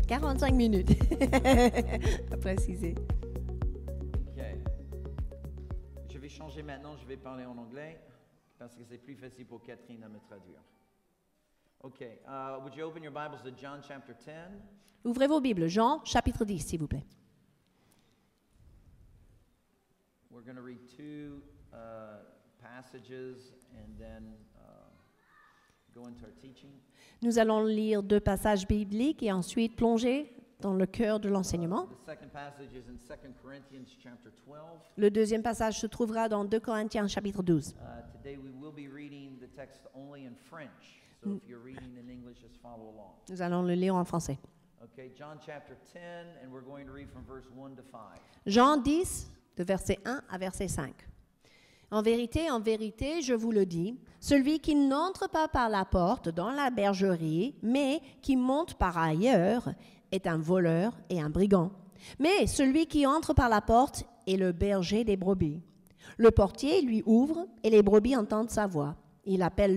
45 minutes, à préciser. OK. Je vais changer maintenant, je vais parler en anglais parce que c'est plus facile pour Catherine à me traduire. OK. Would you open your Bibles to John chapter 10? Ouvrez vos Bibles, Jean, chapitre 10, s'il vous plaît. We're going to read two passages and then go into our teaching. Nous allons lire 2 passages bibliques et ensuite plonger dans le cœur de l'enseignement. The second passage is in 2 Corinthians chapter 12. Le deuxième passage se trouvera dans 2 Corinthiens chapitre 12. Today we will be reading the text only in French. So if you're reading in English, just follow along. Nous allons le lire en français. Okay, John chapter 10, and we're going to read from verse 1 to 5. Jean 10, de verset 1 à verset 5. En vérité, je vous le dis, celui qui n'entre pas par la porte dans la bergerie, mais qui monte par ailleurs, est un voleur et un brigand. Mais celui qui entre par la porte est le berger des brebis. Le portier lui ouvre et les brebis entendent sa voix. Il appelle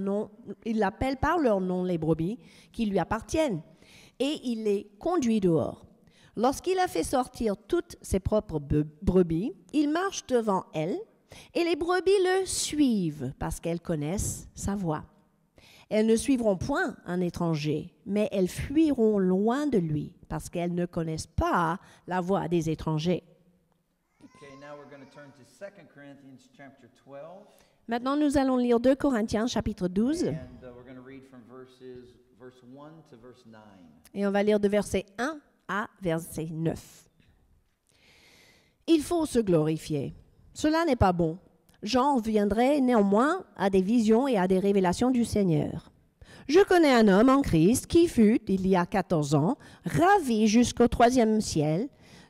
par leur nom les brebis qui lui appartiennent et il les conduit dehors. Lorsqu'il a fait sortir toutes ses propres brebis, il marche devant elles et les brebis le suivent parce qu'elles connaissent sa voix. Elles ne suivront point un étranger, mais elles fuiront loin de lui parce qu'elles ne connaissent pas la voix des étrangers. Okay, now we're going to turn to 2 Corinthians chapter 12. Maintenant, nous allons lire 2 Corinthiens chapitre 12 And we're going to read from verse 1 to verse 9. et on va lire de verset 1 à verset 9. Il faut se glorifier. Cela n'est pas bon. Jean viendrait néanmoins à des visions et à des révélations du Seigneur. Je connais un homme en Christ qui fut, il y a 14 ans, ravi jusqu'au 3e ciel.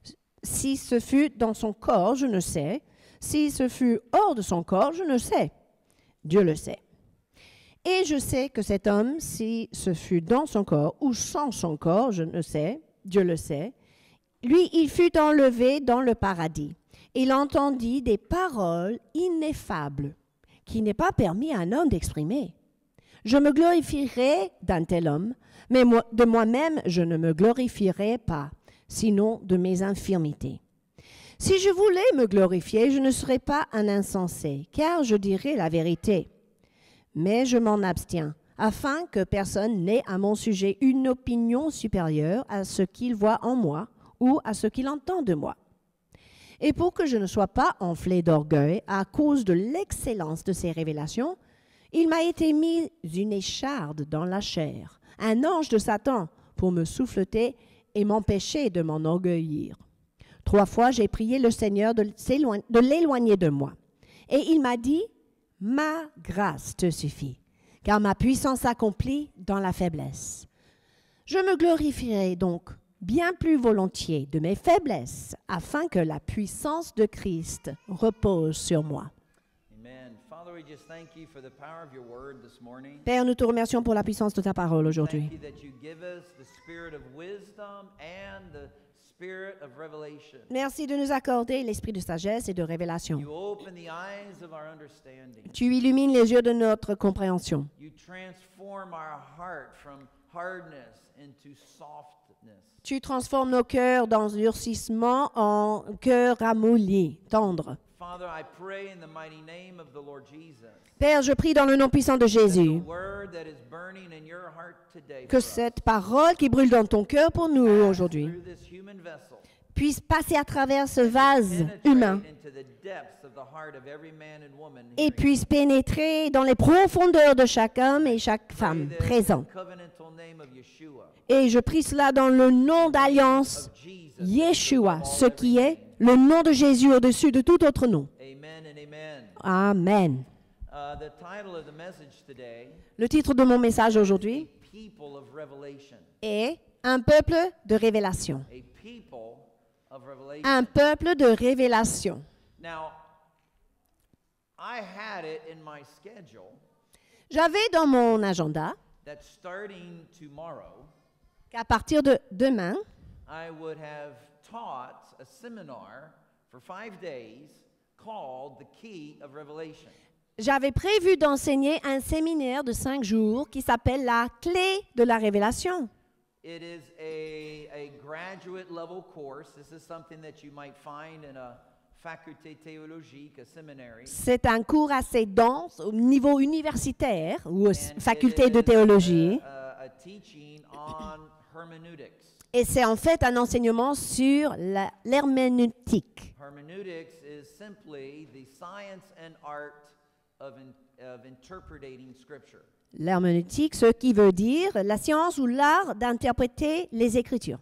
Si ce fut dans son corps, je ne sais. Si ce fut hors de son corps, je ne sais. Dieu le sait. Et je sais que cet homme, si ce fut dans son corps ou sans son corps, je ne sais, Dieu le sait, lui, il fut enlevé dans le paradis. Il entendit des paroles ineffables qui n'est pas permis à un homme d'exprimer. Je me glorifierai d'un tel homme, mais de moi-même, je ne me glorifierai pas, sinon de mes infirmités. Si je voulais me glorifier, je ne serais pas un insensé, car je dirais la vérité. Mais je m'en abstiens, afin que personne n'ait à mon sujet une opinion supérieure à ce qu'il voit en moi ou à ce qu'il entend de moi. Et pour que je ne sois pas enflé d'orgueil à cause de l'excellence de ces révélations, il m'a été mis une écharde dans la chair, un ange de Satan, pour me souffleter et m'empêcher de m'enorgueillir. 3 fois, j'ai prié le Seigneur de l'éloigner de moi. Et il m'a dit, « Ma grâce te suffit, car ma puissance s'accomplit dans la faiblesse. » Je me glorifierai donc bien plus volontiers de mes faiblesses, afin que la puissance de Christ repose sur moi. Amen. Father, we just thank you for the power of your word this morning. Père, nous te remercions pour la puissance de ta parole aujourd'hui. Thank you that you give us the spirit of wisdom and the spirit of revelation. Merci de nous accorder l'esprit de sagesse et de révélation. You open the eyes of our understanding. Tu illumines les yeux de notre compréhension. You transform our heart from hardness into softness. Tu transformes nos cœurs d'endurcissement en cœurs ramollis, tendres. Father, I pray in the mighty name of the Lord Jesus. Père, je prie dans le nom puissant de That Jésus the word that is burning in your heart today que for us, cette parole qui brûle dans ton cœur pour nous aujourd'hui through this human vessel, puisse passer à travers ce vase humain penetrate into the depths of the heart of every man and woman et hearing puisse pénétrer dans les profondeurs de chaque homme et chaque femme this présent. in the covenantal name of Yeshua, Et je prie cela dans le nom d'alliance of Jesus. Yeshua, ce qui est le nom de Jésus au-dessus de tout autre nom. Amen and amen. Amen. The title of the message today, Le titre de mon message aujourd'hui People of Revelation. est Un peuple de révélation. A people of revelation. Un peuple de révélation. Now, I had it in my schedule J'avais dans mon agenda that starting tomorrow, qu'à partir de demain, I would have taught a seminar for 5 days called The Key of Revelation. j'avais prévu d'enseigner un séminaire de 5 jours qui s'appelle la clé de la révélation. It is a graduate level course. This is something that you might find in a faculté théologique, a seminary. C'est un cours assez dense au niveau universitaire ou And faculté it de is théologie. a teaching on hermeneutics. Et c'est en fait un enseignement sur l'herméneutique. Hermeneutics is simply the science and art of interpreting scripture. L'herméneutique, ce qui veut dire la science ou l'art d'interpréter les Écritures.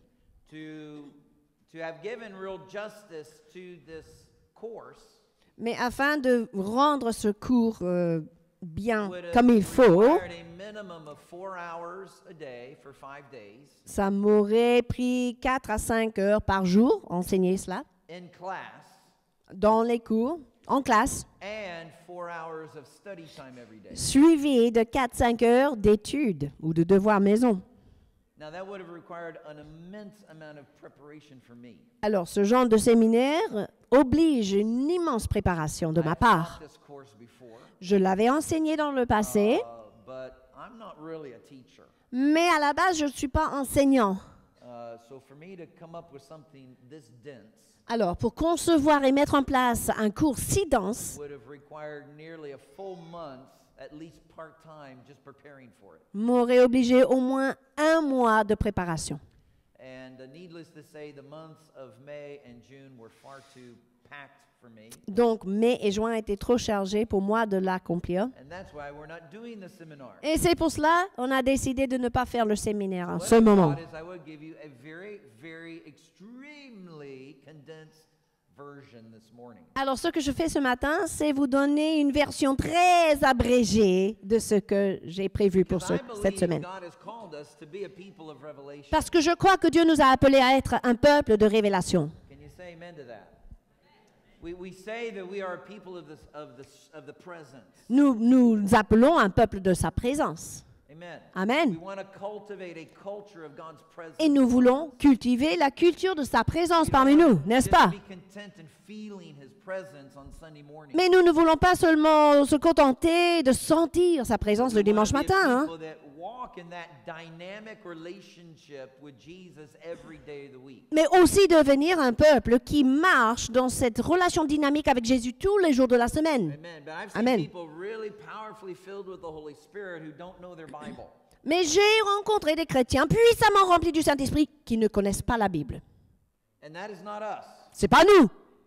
To have given real justice to this course, Mais afin de rendre ce cours bien would have comme il faut, required a minimum of 4 hours a day for 5 days ça m'aurait pris 4 à 5 heures par jour enseigner cela in class dans les cours, en classe, and 4 hours of study time every day. suivi de 4-5 heures d'études ou de devoirs maison. Now that would have required an immense amount of preparation for me. Alors, ce genre de séminaire oblige une immense préparation de ma I've part. taught this course before, Je l'avais enseigné dans le passé, but I'm not really a teacher. mais à la base, je ne suis pas enseignant. So for me to come up with something this dense Alors, pour concevoir et mettre en place un cours si dense, would have required nearly a full month, at least part-time, just preparing for it. m'aurait obligé au moins 1 mois de préparation. And needless to say, the months of May and June were far too packed for me. Donc, mai et juin étaient trop chargés pour moi de l'accomplir. And that's why we're not doing the seminar. Et c'est pour cela qu'on a décidé de ne pas faire le séminaire en What ce I moment. thought is I would give you a very, very extremely condensed version this morning. Alors, ce que je fais ce matin, c'est vous donner une version très abrégée de ce que j'ai prévu pour Because I cette believe semaine. God has called us to be a people of revelation. Parce que je crois que Dieu nous a appelés à être un peuple de révélation. Can you say amen to that? We say that we are a people of the presence. Nous appelons un peuple de sa présence. Amen. Amen. We want to cultivate a culture of God's presence. Et nous voulons cultiver la culture de sa présence parmi nous, n'est-ce Just pas? be content in feeling His presence on Sunday morning. Mais nous ne voulons pas seulement se contenter de sentir sa présence le We wanna dimanche be a matin. people that walk in that dynamic relationship with Jesus every day of the week. Mais aussi devenir un peuple qui marche dans cette relation dynamique avec Jésus tous les jours de la semaine. Amen. But I've seen Amen. people really powerfully filled with the Holy Spirit who don't know their Bible. Mais j'ai rencontré des chrétiens puissamment remplis du Saint-Esprit qui ne connaissent pas la Bible. And that is not us. C'est pas nous.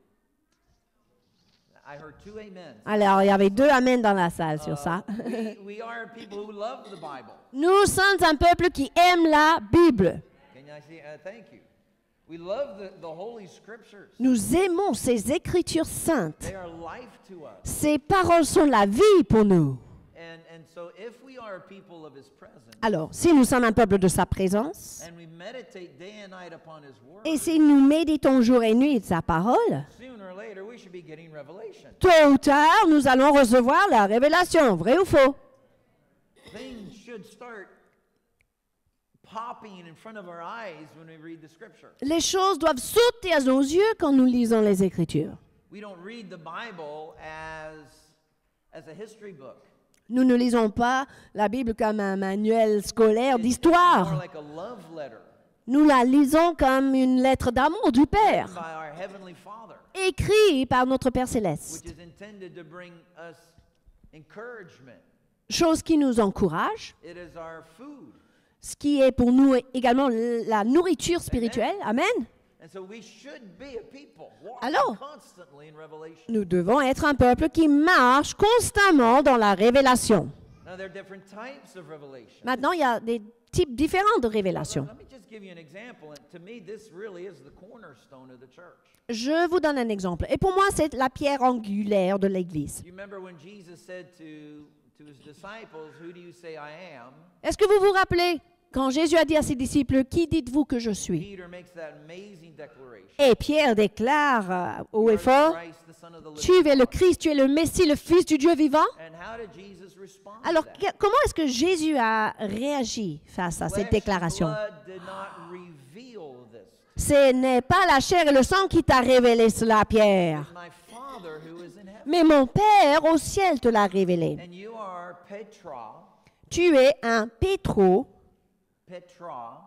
I heard 2 amens. Alors, il y avait 2 amens dans la salle sur ça. We are people who love the Bible. Nous sommes un peuple qui aime la Bible. Can I see? Thank you. We love the Holy Scriptures. Nous aimons ces Écritures saintes. They are life to us. Ces paroles sont la vie pour nous. And so if we are a people of His presence, Alors, si nous sommes un peuple de sa présence, and we meditate day and night upon His Word, et si nous méditons jour et nuit de sa parole, sooner or later we should be getting revelation. tôt ou tard, nous allons recevoir la révélation, vrai ou faux? Things should start popping in front of our eyes when we read the Scripture. Les choses doivent sauter à nos yeux quand nous lisons les Écritures. We don't read the Bible as a history book. Nous ne lisons pas la Bible comme un manuel scolaire It's more d'histoire. like a love letter Nous la lisons comme une lettre d'amour du Père, by our Heavenly Father, écrite par notre Père which céleste. is intended to bring us encouragement. Chose qui nous encourage, It is our food. ce qui est pour nous également la nourriture spirituelle. Amen. And so we should be a people Alors, walking constantly in revelation. nous devons être un peuple qui marche constamment dans la révélation. Now, there are different types of revelation. Maintenant, il y a des types différents de révélation. Let me just give you an example. And to me, this really is the cornerstone of the church. Je vous donne un exemple. Et pour moi, c'est la pierre angulaire de l'Église. You remember when Jesus said to his disciples, "Who do you say I am?" Est-ce que vous vous rappelez quand Jésus a dit à ses disciples, « Qui dites-vous que je suis ?» Peter makes that amazing declaration. Et Pierre déclare haut et "You are fort, Christ, the Son of the « Tu living es le God." Christ, tu es le Messie, le Fils du Dieu vivant. » And how did Jesus respond to Alors, that? comment est-ce que Jésus a réagi face à cette Flesh and déclaration? blood did not reveal this. Ce n'est pas la chair et le sang qui t'a révélé cela, Pierre, It's my Father who is in heaven. mais mon Père au ciel te l'a révélé. And you are Petra. Tu es un Pétro, Petra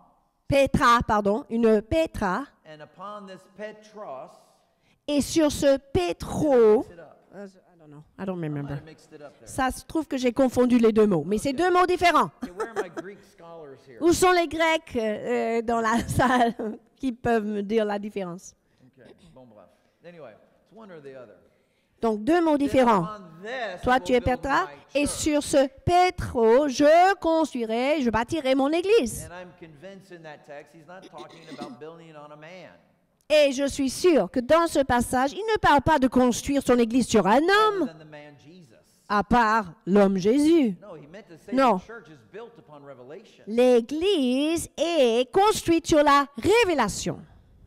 Pétra, pardon, une Pétra, and upon this Petros, et sur ce Pétro, mix it up. I don't I might remember. have mixed it up there. Ça se trouve que j'ai confondu les deux mots, mais c'est deux mots différents. Okay, where are my Greek scholars here? Où sont les Grecs dans la salle qui peuvent me dire la différence? Okay, bon bref. Anyway, it's one or the other. Donc deux mots différents. Upon this, Toi, I tu will es build Pétra, my et church. sur ce Pétro, je bâtirai mon église. And I'm convinced in that text, he's not talking about building on a man. Et je suis sûre que dans ce passage, il ne parle pas de construire son église sur un homme, Other than the man Jesus. à part l'homme Jésus. No, he meant to say No. the church is built upon revelation. L'église est construite sur la révélation.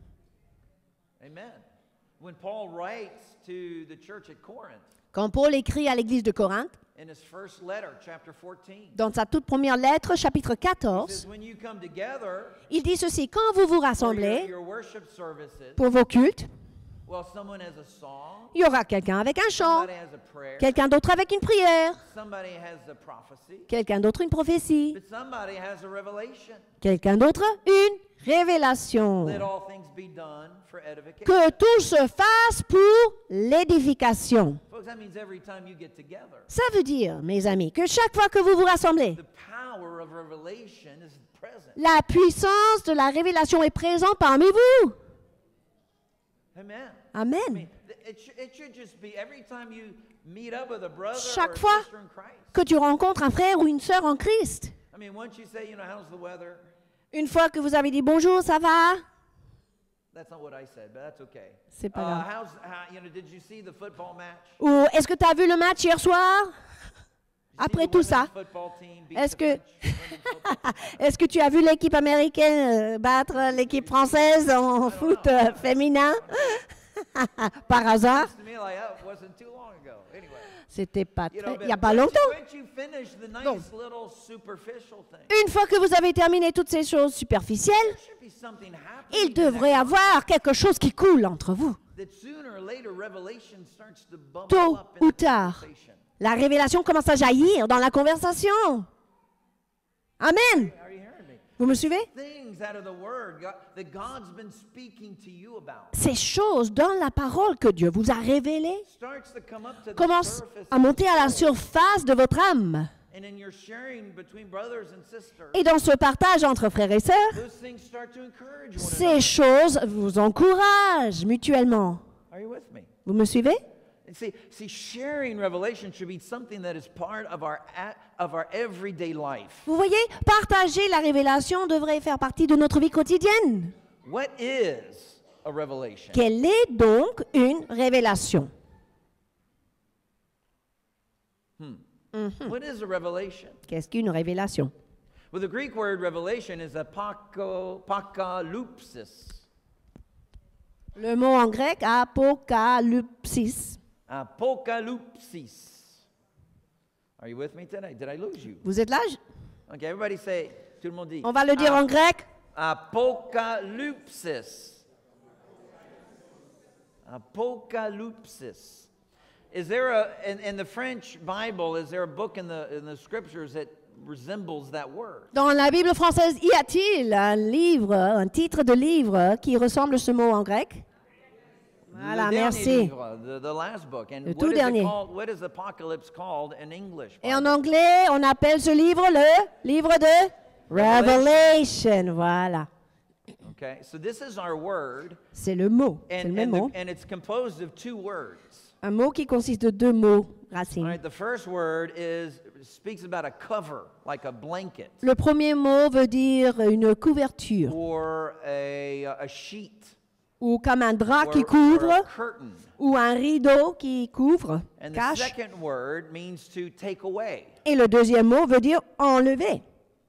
Amen. When Paul writes to the church at Corinth, Quand Paul écrit à l'église de Corinthe, in his first letter, chapter 14, dans sa toute première lettre, chapitre he 14, says, when you come together il dit ceci: quand vous vous for rassemblez your worship services, pour vos cultes, well, someone has a song, il y aura quelqu'un avec un chant, somebody has a prayer, quelqu'un d'autre avec une prière, somebody has a prophecy, quelqu'un d'autre une prophétie, but somebody has a revelation. quelqu'un d'autre une révélation. Let all things be done for edification. Que tout se fasse pour l'édification. Folks, that means every time you get together, Ça veut dire, mes amis, que chaque fois que vous vous rassemblez, the power of revelation is present. la puissance de la révélation est présente parmi vous. Amen. I Amen. mean, it should just be every time you meet up with a brother Chaque or a fois sister in Christ. que tu rencontres un frère ou une sœur en Christ, I mean, once you say, how's the weather? une fois que vous avez dit bonjour, ça va? That's not what I said, but that's okay. C'est pas grave. Did you see the football match? Ou est-ce que tu as vu le match hier soir? Did you see Après the tout women's ça, football team beat est-ce the que- French women's football team? est-ce que tu as vu l'équipe américaine battre l'équipe française en foot féminin? Par hasard? To me, like, that wasn't too long ago. Anyway, C'était pas you très... know, Il n'y a but pas longtemps. once you finish the nice Donc. little superficial thing, Une fois que vous avez terminé toutes ces choses superficielles, there should be something happening. il devrait y avoir quelque chose qui coule entre vous. That sooner or later, revelation starts to bubble Tôt up in ou the tard, conversation. la révélation commence à jaillir dans la conversation. Amen. Are you hearing me? Vous me suivez? Things out of the Word that God's been speaking to you about Ces choses dans la parole que Dieu vous a révélées starts to come up to the commencent surface à of monter à la your soul. surface de votre âme. And in your sharing between brothers and sisters, Et dans ce partage entre frères et sœurs, those things start to encourage one ces another. choses vous encouragent mutuellement. Are you with me? Vous me suivez? And see, sharing revelation should be something that is part of our everyday life. Vous voyez, partager la révélation devrait faire partie de notre vie quotidienne. What is a revelation? Quelle est donc une révélation? What is a revelation? Qu'est-ce qu'une révélation? Well, the Greek word revelation is apocalypsis. Le mot en grec, apocalypsis. Apocalypsis. Are you with me today? Did I lose you? Vous êtes là? Okay, everybody say, tout le monde dit. On va le dire en grec. Apocalypsis. Apocalypsis. Is there in the French Bible, is there a book in the scriptures that resembles that word? Dans la Bible française, y a-t-il un livre, un titre de livre qui ressemble à ce mot en grec? Voilà, Le dernier merci. livre, the last book. And Le tout dernier. what is apocalypse called in English? Et en anglais, on appelle ce livre le livre de Revelation. Voilà, Okay, so this is our word, c'est le mot, c'est le même mot. and it's composed of two words. Un mot qui consiste de deux mots All racines. right, the first word speaks about a cover, like a blanket, Le premier mot veut dire une couverture, or a sheet, ou comme un drap or, qui or couvre, a curtain. ou un rideau qui couvre, And the cache. second word means to take away. Et le deuxième mot veut dire enlever.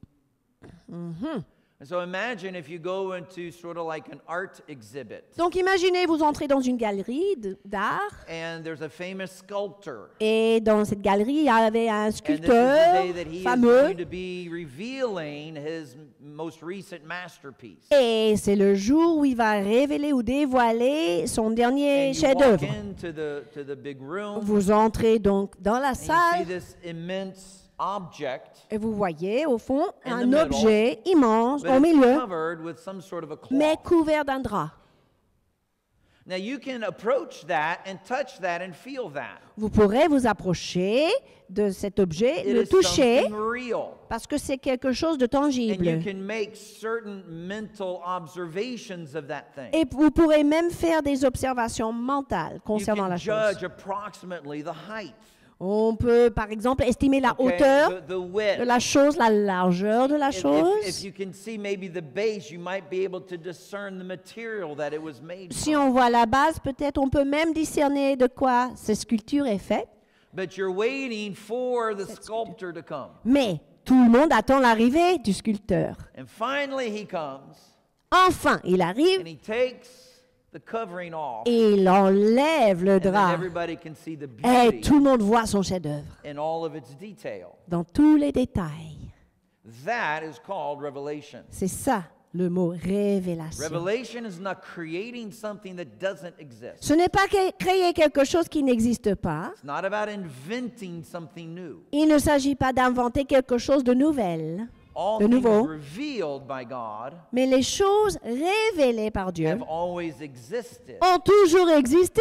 And so imagine if you go into sort of like an art exhibit, Donc imaginez, vous entrez dans une galerie d'art, and there's a famous sculptor. et dans cette galerie, il y avait un And this is sculpteur the day that he is fameux, going to be revealing his most recent masterpiece. et c'est le jour où il va révéler ou dévoiler son dernier And you walk chef-d'œuvre. into the big room, Vous entrez donc dans la and you see salle this immense object, Et vous voyez, au fond, In the un middle, objet immense but au it's milieu, covered with some sort of a mais cloth. couvert d'un drap. Now you can approach that and touch that and feel that. Vous pourrez vous approcher de cet objet, It le is toucher, something real. parce que c'est quelque chose de And you tangible. can make certain mental observations of that thing. Et vous pourrez même faire des observations mentales You concernant can la chose. judge approximately the height, On peut, par exemple, estimer la okay, hauteur the width. de la chose, la largeur de la If chose. you can see maybe the base, you might be able to discern the material that it was made Si from. on voit la base, peut-être on peut même discerner de quoi cette sculpture est faite. But you're waiting for the sculptor to come. Mais tout le monde attend l'arrivée du sculpteur. And finally he comes Enfin, il arrive and he takes the covering off. et il enlève le And then drap. everybody can see the Et beauty tout le monde voit son chef-d'œuvre in all of its detail. dans tous les détails. That is called revelation. C'est ça le mot révélation. Revelation is not creating something that doesn't exist. Ce n'est pas créer quelque chose qui n'existe pas. It's not about inventing something new. Il ne s'agit pas d'inventer quelque chose de nouvel, All de things nouveau. revealed by God Mais les choses révélées par Dieu have always existed. ont toujours existé.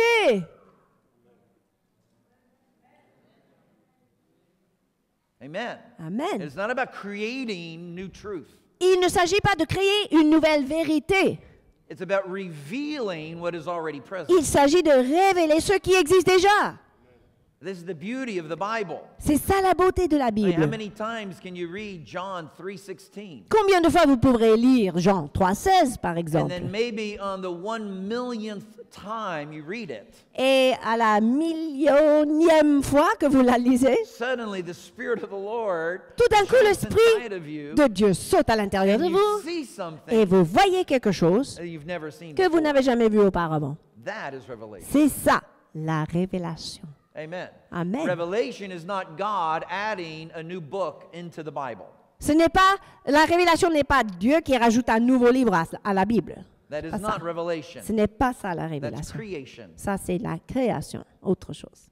Amen. Amen. It's not about creating new truth. Il ne s'agit pas de créer une nouvelle vérité. It's about revealing what is already present. Il s'agit de révéler ce qui existe déjà. This is the beauty of the Bible. C'est ça la beauté de la I mean, how Bible. many times can you read John 3:16? Combien de fois vous pourrez lire Jean 3,16 par And exemple? then maybe on the 1 millionth time you read it, Et à la millionième fois que vous la lisez, suddenly the Spirit of the Lord tout d'un coup jumps l'Esprit inside of you, de Dieu saute à l'intérieur and de you vous see et something vous voyez quelque chose that you've never seen que vous before. n'avez jamais vu auparavant. That is revelation. C'est ça, la révélation. Amen. Amen. Revelation is not God adding a new book into the Bible. Ce n'est pas, la révélation n'est pas Dieu qui rajoute un nouveau livre à la Bible. That is Pas ça. not revelation. Ce n'est pas ça la That's révélation. creation. Ça, c'est la création, autre chose.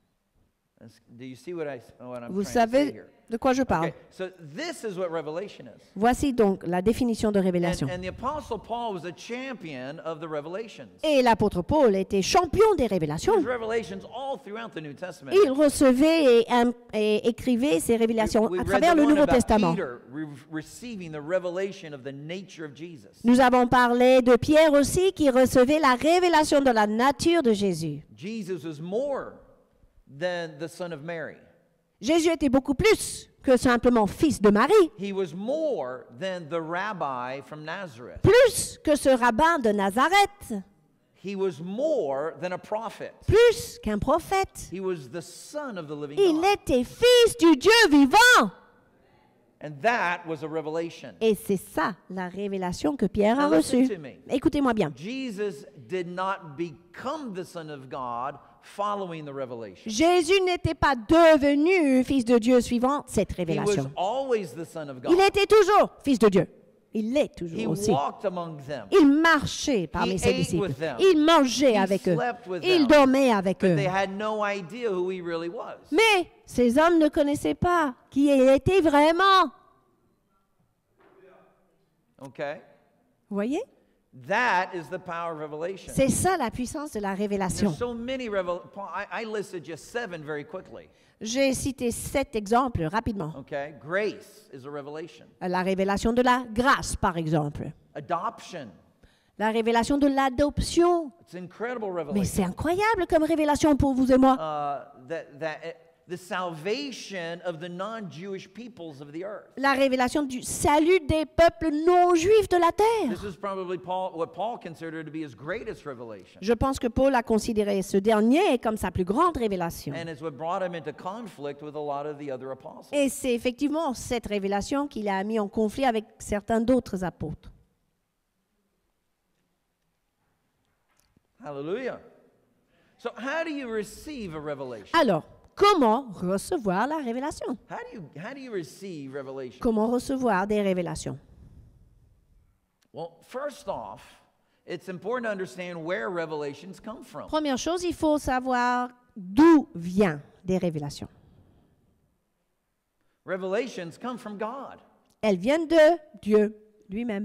Do you see what I'm Vous trying to say savez here? de quoi je parle. Okay, so this is what revelation is. Voici donc la définition de révélation. And the Apostle Paul was a champion of the revelations. Et l'apôtre Paul était champion des révélations. There's revelations all throughout the New Testament. Il recevait et écrivait ces révélations We à read travers the le one Nouveau about Testament. Peter receiving the revelation of the nature of Jesus. Nous avons parlé de Pierre aussi qui recevait la révélation de la nature de Jésus. Jesus was more than the son of Mary. Jésus était beaucoup plus que simplement fils de Marie, He was more than the rabbi from Nazareth. plus que ce rabbin de Nazareth, He was more than a prophet. plus qu'un prophète. He was the son of the living Il God. était fils du Dieu vivant. And that was a revelation. Et c'est ça la révélation que Pierre a Now listen reçue. to me. Écoutez-moi bien. Jesus did not become the son of God following the revelation. Jésus n'était pas devenu fils de Dieu suivant cette He was révélation. always the son of God. Il était toujours fils de Dieu. Il l'est He toujours aussi. walked among them. Il marchait parmi He ses ate disciples. with them. Il mangeait He avec eux. slept with Il them. dormait avec But eux. they had no idea who he really was. Mais ces hommes ne connaissaient pas qui il était vraiment. Okay? Vous voyez? That is the power of revelation. C'est ça la puissance de la révélation. There's so many I listed just 7 very quickly. J'ai cité 7 exemples rapidement. Okay? Grace is a revelation. La révélation de la grâce, par exemple. Adoption. La révélation de l'adoption. It's an incredible Mais revelation. c'est incroyable comme révélation pour vous et moi. The salvation of the non-Jewish peoples of the earth. La révélation du salut des peuples non juifs de la terre. This is probably what Paul considered to be his greatest revelation. Je pense que Paul a considéré ce dernier comme sa plus grande révélation. And it's what brought him into conflict with a lot of the other apostles. Et c'est effectivement cette révélation qu'il a mis en conflit avec certains d'autres apôtres. Hallelujah. So how do you receive a revelation? Alors, comment recevoir la révélation? How do you receive revelation? Comment recevoir des révélations? Well, first off, it's important to understand where revelations come from. Première chose, il faut savoir d'où viennent des révélations. Revelations come from God. Elles viennent de Dieu lui-même.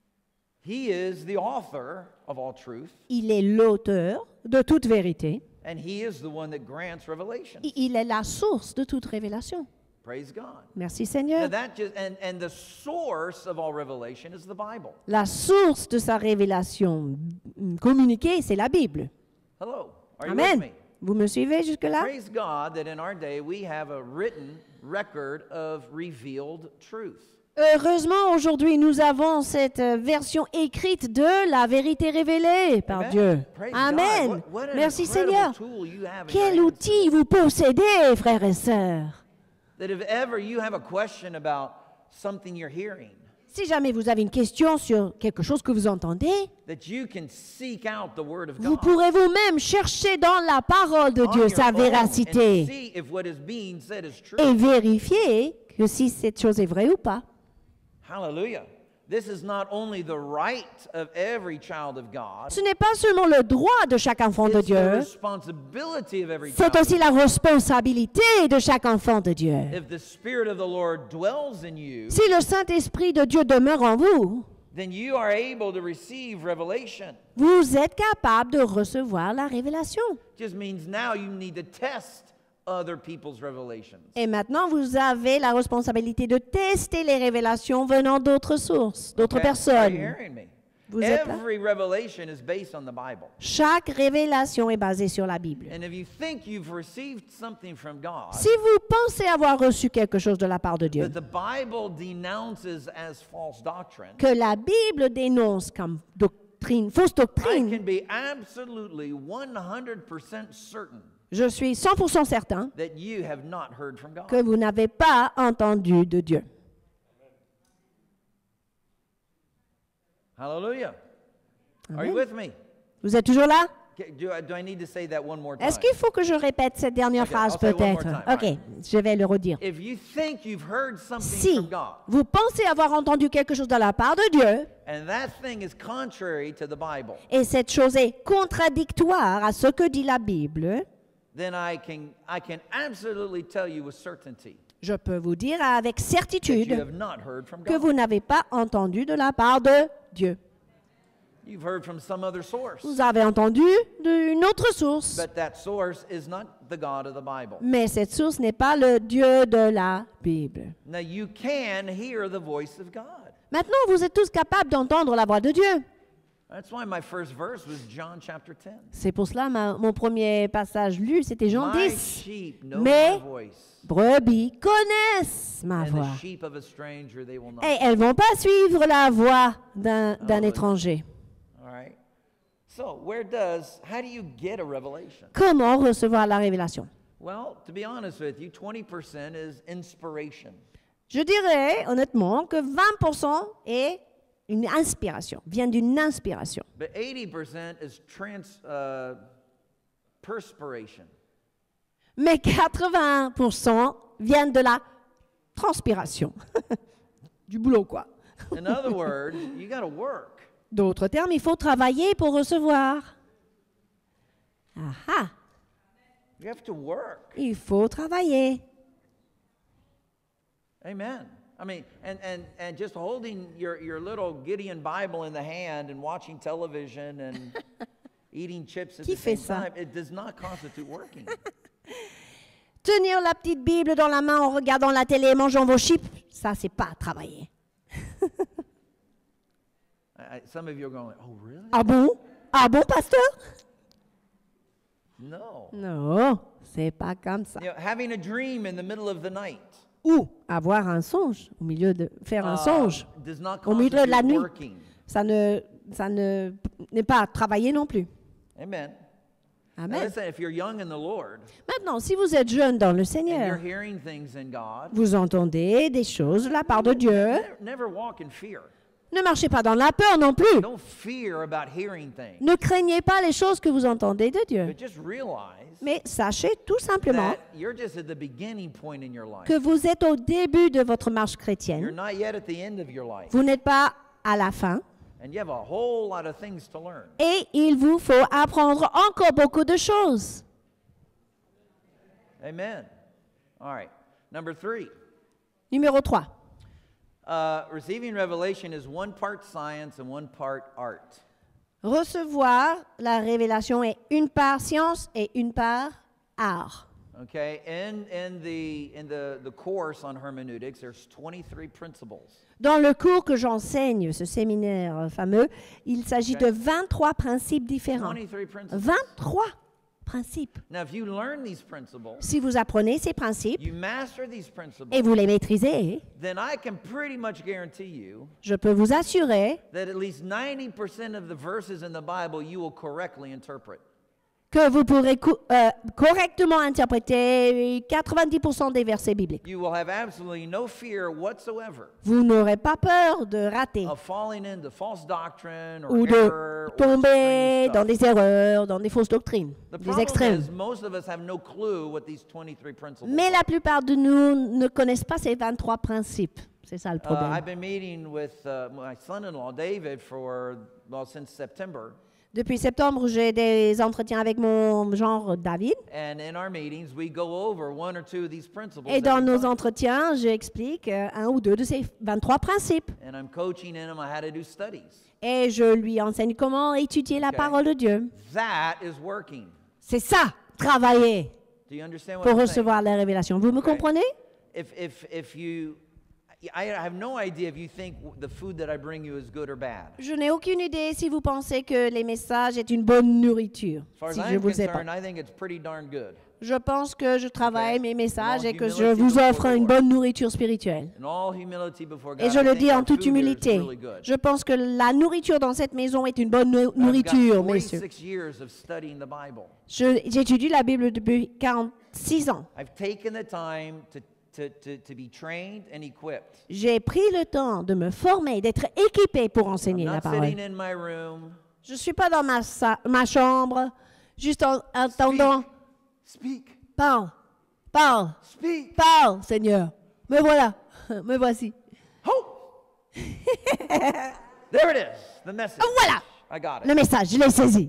He is the author of all truth, Il est l'auteur de toute vérité. and He is the one that grants revelation. Il est la source de toute révélation. Praise God. Merci Now Seigneur. that just and the source of all revelation is the Bible. La source de sa révélation communiquée, c'est la Bible. Hello. Are you with Amen. me? Vous me suivez jusque-là? Praise God that in our day we have a written record of revealed truth. Heureusement, aujourd'hui, nous avons cette version écrite de la vérité révélée par Amen. Dieu. Praise Amen. God. What an Merci incredible Seigneur. tool you have in Quel your hands outil vous possédez, frères et sœurs. that if ever you have a question about something you're hearing, Si jamais vous avez une question sur quelque chose que vous entendez, that you can seek out the word of vous God pourrez vous-même chercher dans la parole de on Dieu your sa own and véracité see if what is being said is true. et vérifier que si cette chose est vraie ou pas. Hallelujah. This is not only the right of every child of God, Ce n'est pas seulement le droit de chaque enfant de it's the Dieu, responsibility of every c'est child. aussi la responsabilité de chaque enfant de Dieu. If the Spirit of the Lord dwells in you, Si le Saint-Esprit de Dieu demeure en vous, then you are able to receive revelation. vous êtes capable de recevoir la révélation. Just means now you need to test other people's revelations. Et maintenant, vous avez la responsabilité de tester les révélations venant d'autres sources, d'autres Okay? Are you personnes. hearing me? Vous êtes là? Every revelation is based on the Bible. Chaque révélation est basée sur la Bible. And if you think you've received something from God Si vous pensez avoir reçu quelque chose de la part de Dieu, that the Bible denounces as false doctrine, que la Bible dénonce comme doctrine, fausse I doctrine, can be absolutely 100% certain je suis 100% certain that you have not heard from God. que vous n'avez pas entendu de Dieu. Hallelujah. Are you Amen. with me? Vous êtes toujours là? Do I need to say that one more time? Est-ce qu'il faut que je répète cette dernière Okay, phrase I'll say it one more peut-être? time. Ok, je vais le redire. If you think you've heard something Si from God, vous pensez avoir entendu quelque chose de la part de Dieu, and that thing is contrary to the Bible, et cette chose est contradictoire à ce que dit la Bible, then I can absolutely tell you with certainty je peux vous dire avec that you certitude have not heard from que God. vous n'avez pas entendu de la part de Dieu. You've heard from some other source, Vous avez entendu d'une autre source, but that source is not the God of the Bible. mais cette source n'est pas le Dieu de la Bible. Now you can hear the voice of God. Maintenant, vous êtes tous capables d'entendre la voix de Dieu. That's why my first verse was John chapter 10. C'est pour cela mon premier passage lu, c'était Jean My 10. sheep know Mais my voice, brebis connaissent ma and voix. the sheep of a stranger they will not. Et elles ne vont pas suivre la voix d'un Hallelujah. étranger. All right. So how do you get a revelation? Comment recevoir la révélation? Well, to be honest with you, 20% is inspiration. Je dirais honnêtement que 20% est une inspiration, vient d'une inspiration. But 80% is perspiration. Mais 80% viennent de la transpiration. Du boulot, quoi. In other words, you got to work. D'autres termes, il faut travailler pour recevoir. Ah, You have to work. il faut travailler. Amen. I mean, and just holding your little Gideon Bible in the hand and watching television and eating chips at Qui the fait same ça? time, it does not constitute working. Tenir la petite Bible dans la main en regardant la télé et mangeant vos chips, ça, c'est pas travailler. Some of you are going, oh, really? Ah bon? Ah bon, pasteur? No. Non, c'est pas comme ça. You know, having a dream in the middle of the night Ou avoir un songe, au milieu de faire un songe, does not au milieu de la constitute nuit, working. ça n'est pas travailler non plus. Amen. Now Amen. listen, if you're young in the Lord Maintenant, si vous êtes jeune dans le and you're Seigneur, hearing things in God, vous entendez des choses de la part de Dieu. never walk in fear. Ne marchez pas dans la peur non plus. Don't fear about hearing things. Ne craignez pas les choses que vous entendez de Dieu. But just realize Mais sachez tout simplement that you're just at the beginning point in your life. que vous êtes au début de votre marche You're chrétienne. not yet at the end of your life. Vous n'êtes pas à la fin. And you have a whole lot of things to learn. Et il vous faut apprendre encore beaucoup de choses. Amen. All right. Number 3. Numéro 3. Receiving revelation is one part science and one part art. Recevoir la révélation est une part science et une part art. Okay, in the course on hermeneutics, there's 23 principles. Dans le cours que j'enseigne, ce séminaire fameux, il s'agit de 23 principes différents. 23 principles. 23 principes. Now, if you learn these principles, Si vous apprenez ces principes you master these principles, et vous les maîtrisez, then I can pretty much guarantee you je peux vous assurer that at least 90% of the verses in the Bible you will correctly interpret. que vous pourrez correctement interpréter 90% des versets bibliques. You will have absolutely no fear whatsoever Vous n'aurez pas peur de rater of falling into false doctrine or ou error de or tomber extreme dans stuff. des erreurs, dans des fausses doctrines, The des problem extrêmes. is most of us have no clue what these 23 principles Mais are. la plupart de nous ne connaissent pas ces 23 principes. C'est ça le problème. I've been meeting with my son-in-law David since September. Depuis septembre, j'ai des entretiens avec mon genre David. And in our meetings, we go over one or two of these principles. Et dans every nos time. entretiens, j'explique un ou deux de ces 23 principes. And I'm coaching him on how to do studies. Et je lui enseigne comment étudier la Okay. parole de Dieu. That is working. C'est ça, travailler Do you understand what pour I'm saying? recevoir la révélation. Vous me Okay. comprenez? If you, I have no idea if you think the food that I bring you is good or bad. Je n'ai aucune idée si vous pensez que les messages est une bonne nourriture. As far as Si je I'm vous le sais pas. concerned, I think it's pretty darn good. Je pense que je travaille Okay. mes messages In all et que je humility vous before offre the une Lord. bonne nourriture spirituelle. In all humility before God, Et je I le think dis en our toute food here is humilité. really good. Je pense que la nourriture dans cette maison est une bonne I've got nourriture, messieurs. 46 years of studying the Bible. J'étudie la Bible depuis 46 ans. I've taken the time to be trained and equipped. J'ai pris le temps de me former, d'être équipé pour I'm enseigner la not parole. sitting in my room. Je ne suis pas dans ma chambre, juste en attendant. Speak. Parle, parle, Speak. parle, Seigneur. Me voilà, me voici. Hope. There it is. The message. Voilà, I got le it. message, je l'ai saisi.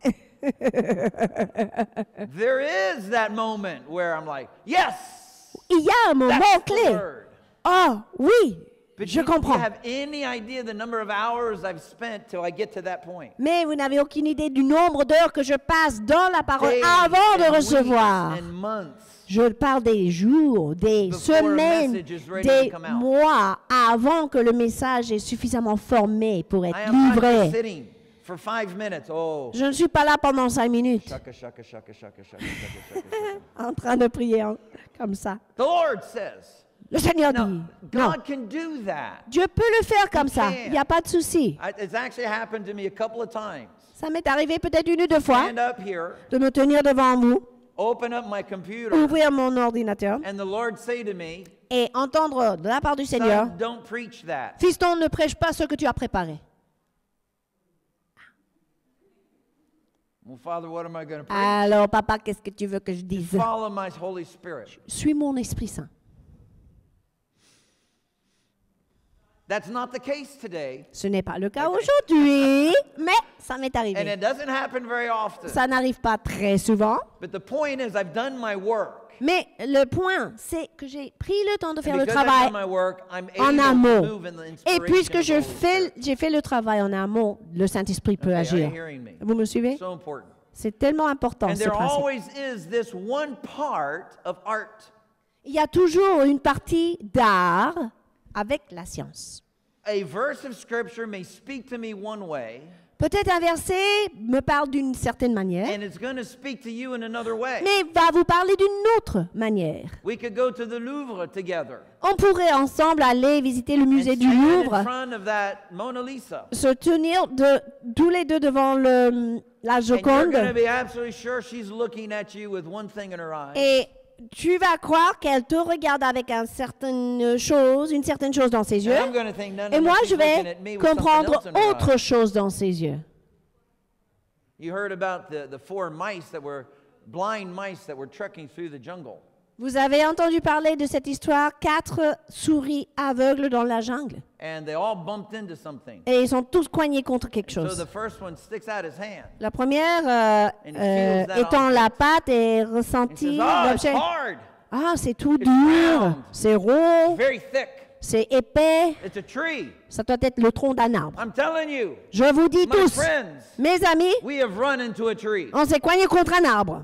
There is that moment where I'm like, yes. Il y a un moment That's the clé. word. Oh, oui, But je you comprends. have any idea the number of hours I've spent till I get to that point? Mais vous n'avez aucune idée du nombre d'heures que je passe dans la parole Days avant de and recevoir. weeks and months. Je parle des jours, des Before a semaines, message is ready des to come out. mois avant que le message est suffisamment formé pour être I am not just livré. sitting for 5 minutes. Oh, Je ne suis pas là pendant 5 minutes shaka, shaka, shaka, shaka, shaka, shaka, shaka. en train de prier comme ça. The Lord says. Le Seigneur Now, dit, non, God can do that. Dieu peut le faire comme ça, can. il n'y a pas de souci. It's actually happened to me a couple of times. Ça m'est arrivé peut-être une ou deux fois Stand up here, de me tenir devant vous, open up my computer, ouvrir mon ordinateur and the Lord say to me, et entendre de la part du Seigneur, son, don't preach that. Fiston, ne prêche pas ce que tu as préparé. Well, Father, what am I going to preach? Alors, papa, qu'est-ce que tu veux que je dise? Follow my Holy Spirit. Suis mon Esprit Saint. That's not the case today, Ce n'est pas le cas aujourd'hui, mais ça m'est and arrivé. it doesn't happen very often. Ça n'arrive pas très souvent, But the point is, I've done my work. mais le point, c'est que j'ai pris le temps de faire And le because I've travail done my work, I'm en able to amont. move in the Et inspiration puisque of the Holy Spirit. j'ai fait le travail en amont, le Saint-Esprit peut Okay, are agir. you hearing me? Vous me suivez? So important. C'est tellement important, And ce there principe. always is this one part of art. Il y a toujours une partie d'art avec la science. A verse of scripture may speak to me one way, Peut-être un verset me parle d'une certaine manière, and it's going to speak to you in another way. mais va vous parler d'une autre manière. We could go to the Louvre together On pourrait ensemble aller visiter le musée and du stand in Louvre, front of that Mona Lisa. se tenir tous les deux devant la And you're Joconde, going to be absolutely sure she's looking at you with one thing in her eye. et tu vas croire qu'elle te regarde avec une certaine chose dans ses And yeux, I'm going to think, no, no, et no, moi she's je looking vais at me with something comprendre else in her eye. autre chose dans ses yeux. You heard about the four mice that were blind mice that were trekking through the jungle. Vous avez entendu parler de cette histoire, 4 souris aveugles dans la jungle, And they all bumped into something. et ils sont tous coignés contre quelque So chose. the first one sticks out his hand. La première And he feels that étant object. la patte et And he ressentit says, oh, it's l'objet. hard. Ah, c'est tout It's dur, round. c'est rond, very thick. c'est épais. It's a tree. Ça doit être le tronc d'un arbre. I'm telling you, Je vous dis my tous, friends, mes amis, we have run into a tree. on s'est coigné contre un arbre.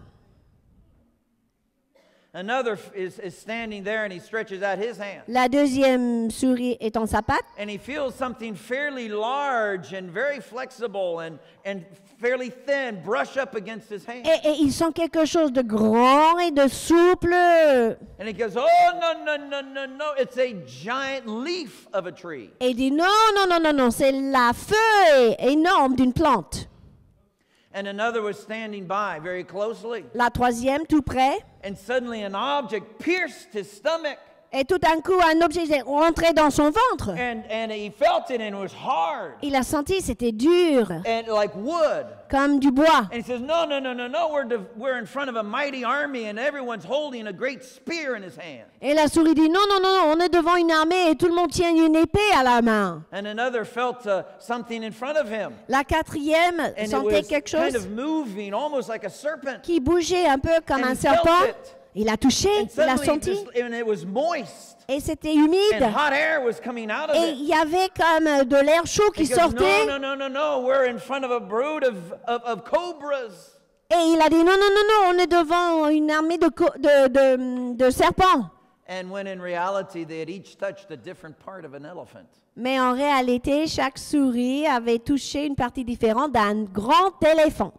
Another is standing there and he stretches out his hand. La deuxième souris est en sa patte And he feels something fairly large and very flexible and fairly thin brush up against his hand. et il sent quelque chose de grand et de souple. And he goes, oh, no. It's a giant leaf of a tree. Et il dit non, c'est la feuille énorme d'une plante. And another was standing by very closely. La troisième, tout près, And suddenly an object pierced his stomach. et tout d'un coup, un objet est rentré dans son ventre. And he felt it and it was hard. Il a senti, c'était dur, And like wood. comme du bois. And he says, no. We're in front of a mighty army and everyone's holding a great spear in his hand. Et la souris dit non, on est devant une armée et tout le monde tient une épée à la main. And another felt something in front of him. La quatrième And it sentait was quelque kind chose of moving, almost like a serpent. qui bougeait un peu comme And un he felt serpent. it. Il a touché, And il a suddenly, senti, and it was moist. et c'était And humide. hot air was coming out of Et it. il y avait comme de l'air chaud qui He goes, sortait. no. We're in front of a brood of cobras. Et il a dit non, on est devant une armée de serpents. And when in reality they had each touched a different part of an elephant. Mais en réalité, chaque souris avait touché une partie différente d'un grand éléphant.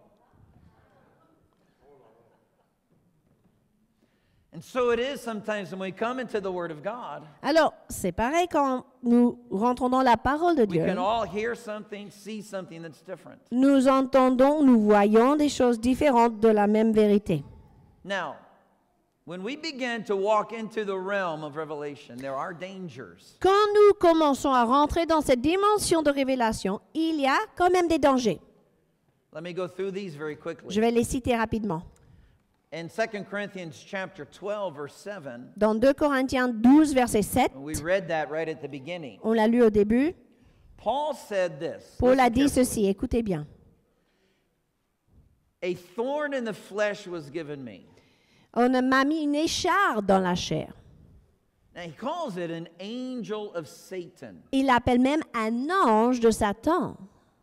And so it is sometimes when we come into the Word of God, Alors, c'est pareil quand nous rentrons dans la parole de we Dieu. can all hear something, see something that's different. Nous entendons, nous voyons des choses différentes de la même vérité. Now, when we begin to walk into the realm of revelation, there are dangers. Quand nous commençons à rentrer dans cette dimension de révélation, il y a quand même des dangers. Let me go through these very Je quickly. vais les citer rapidement. In 2 Corinthians chapter 12, verse 7, Dans 2 Corinthiens 12, verset 7, we read that right at the beginning. on l'a lu au début, Paul said this. Paul a Listen dit carefully. ceci, écoutez bien. A thorn in the flesh was given me. On m'a mis une écharpe dans la chair. Now he calls it an angel of Satan. Il l'appelle même un ange de Satan.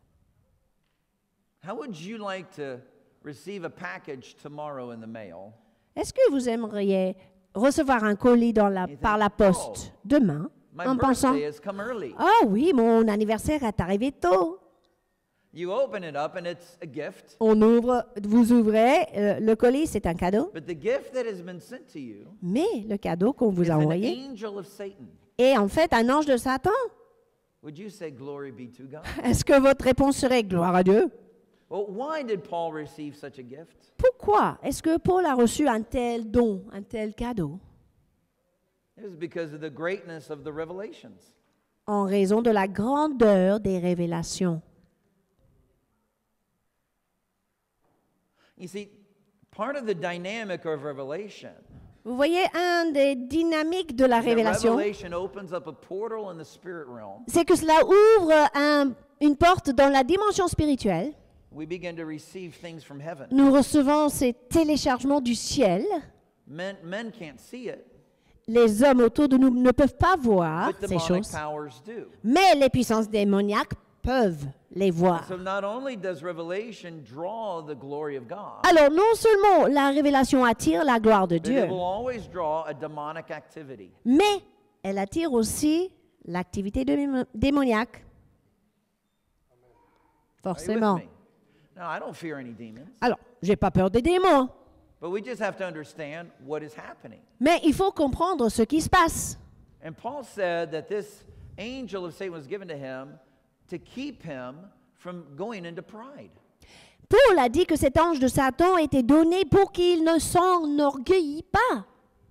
How would you like to receive a package tomorrow in the mail? Est-ce que vous aimeriez recevoir un colis par la poste demain My en pensant birthday has come early. « Ah oui, mon anniversaire est arrivé tôt. You open it up and it's a gift. » On ouvre, vous ouvrez, le colis, c'est un cadeau. But the gift that has been sent to you Mais le cadeau qu'on vous is a an envoyé angel of Satan. est en fait un ange de Satan. Would you say glory be to God? Est-ce que votre réponse serait « Gloire à Dieu » ? Well, why did Paul receive such a gift? Pourquoi est-ce que Paul a reçu un tel don, un tel cadeau? It was because of the greatness of the revelations. En raison de la grandeur des révélations. You see, part of the dynamic of revelation, Vous voyez, un des dynamiques de la that révélation, revelation opens up a portal in the spirit realm. c'est que cela ouvre une porte dans la dimension spirituelle. We begin to receive things from heaven. Nous recevons ces téléchargements du ciel. Men can't see it, Les hommes autour de nous ne peuvent pas voir but ces demonic choses, powers do. mais les puissances démoniaques peuvent les voir. So not only does revelation draw the glory of God, Alors, non seulement la révélation attire la gloire de but Dieu, it will always draw a demonic activity. mais elle attire aussi l'activité démoniaque. Are you with Forcément. me? Now, I don't fear any demons, Alors, j'ai pas peur des démons, but we just have to understand what is happening. mais il faut comprendre ce qui se passe. And Paul said that this angel of Satan was given to him to keep him from going into pride. Paul a dit que cet ange de Satan était donné pour qu'il ne s'enorgueillit pas.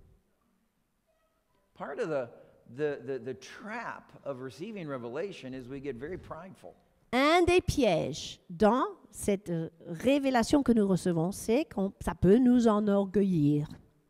Part of the trap of receiving revelation is we get very prideful. Un des pièges dans cette révélation que nous recevons, c'est que ça peut nous enorgueillir.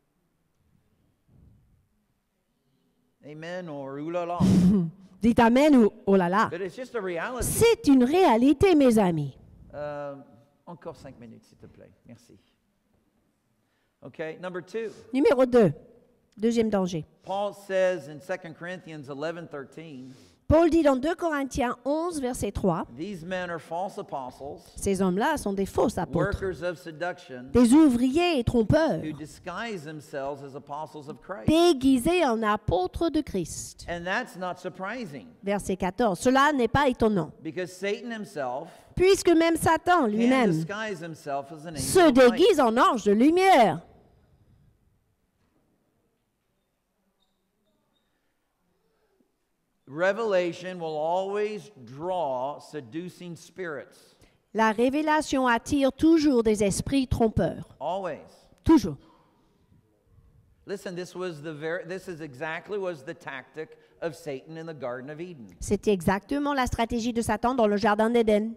Amen or oulala. Dites amen ou oh là là. But it's just a reality. C'est une réalité, mes amis. Encore 5 minutes, s'il te plaît. Merci. Okay, number 2. Numéro 2. Deuxième danger. Paul says in 2 Corinthians 11:13, Paul dit dans 2 Corinthiens 11, verset 3, these men are false apostles, ces hommes-là sont des faux apôtres, workers of seduction, des ouvriers et trompeurs, who disguise themselves as apostles of Christ. déguisés en apôtres de Christ. And that's not surprising, Verset 14. Cela n'est pas étonnant, because Satan himself puisque même Satan can lui-même disguise himself as an se angel of light. déguise en ange de lumière. Revelation will always draw seducing spirits. La révélation attire toujours des esprits trompeurs. Always. Toujours. Listen, this is exactly was the tactic of Satan in the Garden of Eden. C'était exactement la stratégie de Satan dans le Jardin d'Éden.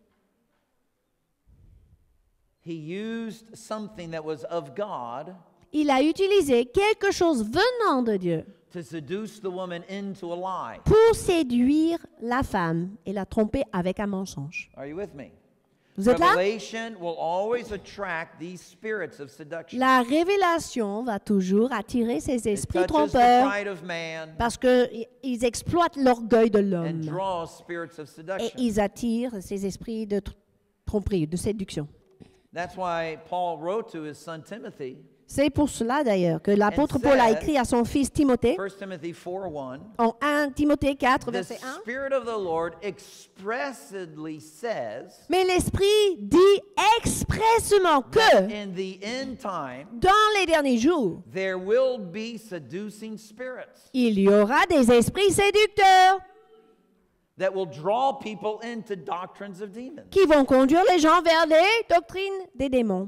He used something that was of God Il a utilisé quelque chose venant de Dieu to seduce the woman into a lie. pour séduire la femme et la tromper avec un mensonge. Are you with me? Vous êtes là? Revelation will always attract these spirits of seduction. La révélation va toujours attirer ces It esprits touches the trompeurs pride of man parce qu'ils exploitent l'orgueil de and l'homme draws spirits of et seduction. ils attirent ces esprits de tromperie, de séduction. That's why Paul wrote to his son Timothy, C'est pour cela d'ailleurs que l'apôtre And Paul a said- écrit à son fils Timothée 1 Timothy 4:1, en 1 Timothée 4, the verset 1. Spirit of the Lord expressly says Mais l'Esprit dit expressement that que in the end time dans les derniers jours, there will be seducing spirits il y aura des esprits séducteurs that will draw people into doctrines of demons. qui vont conduire les gens vers les doctrines des démons.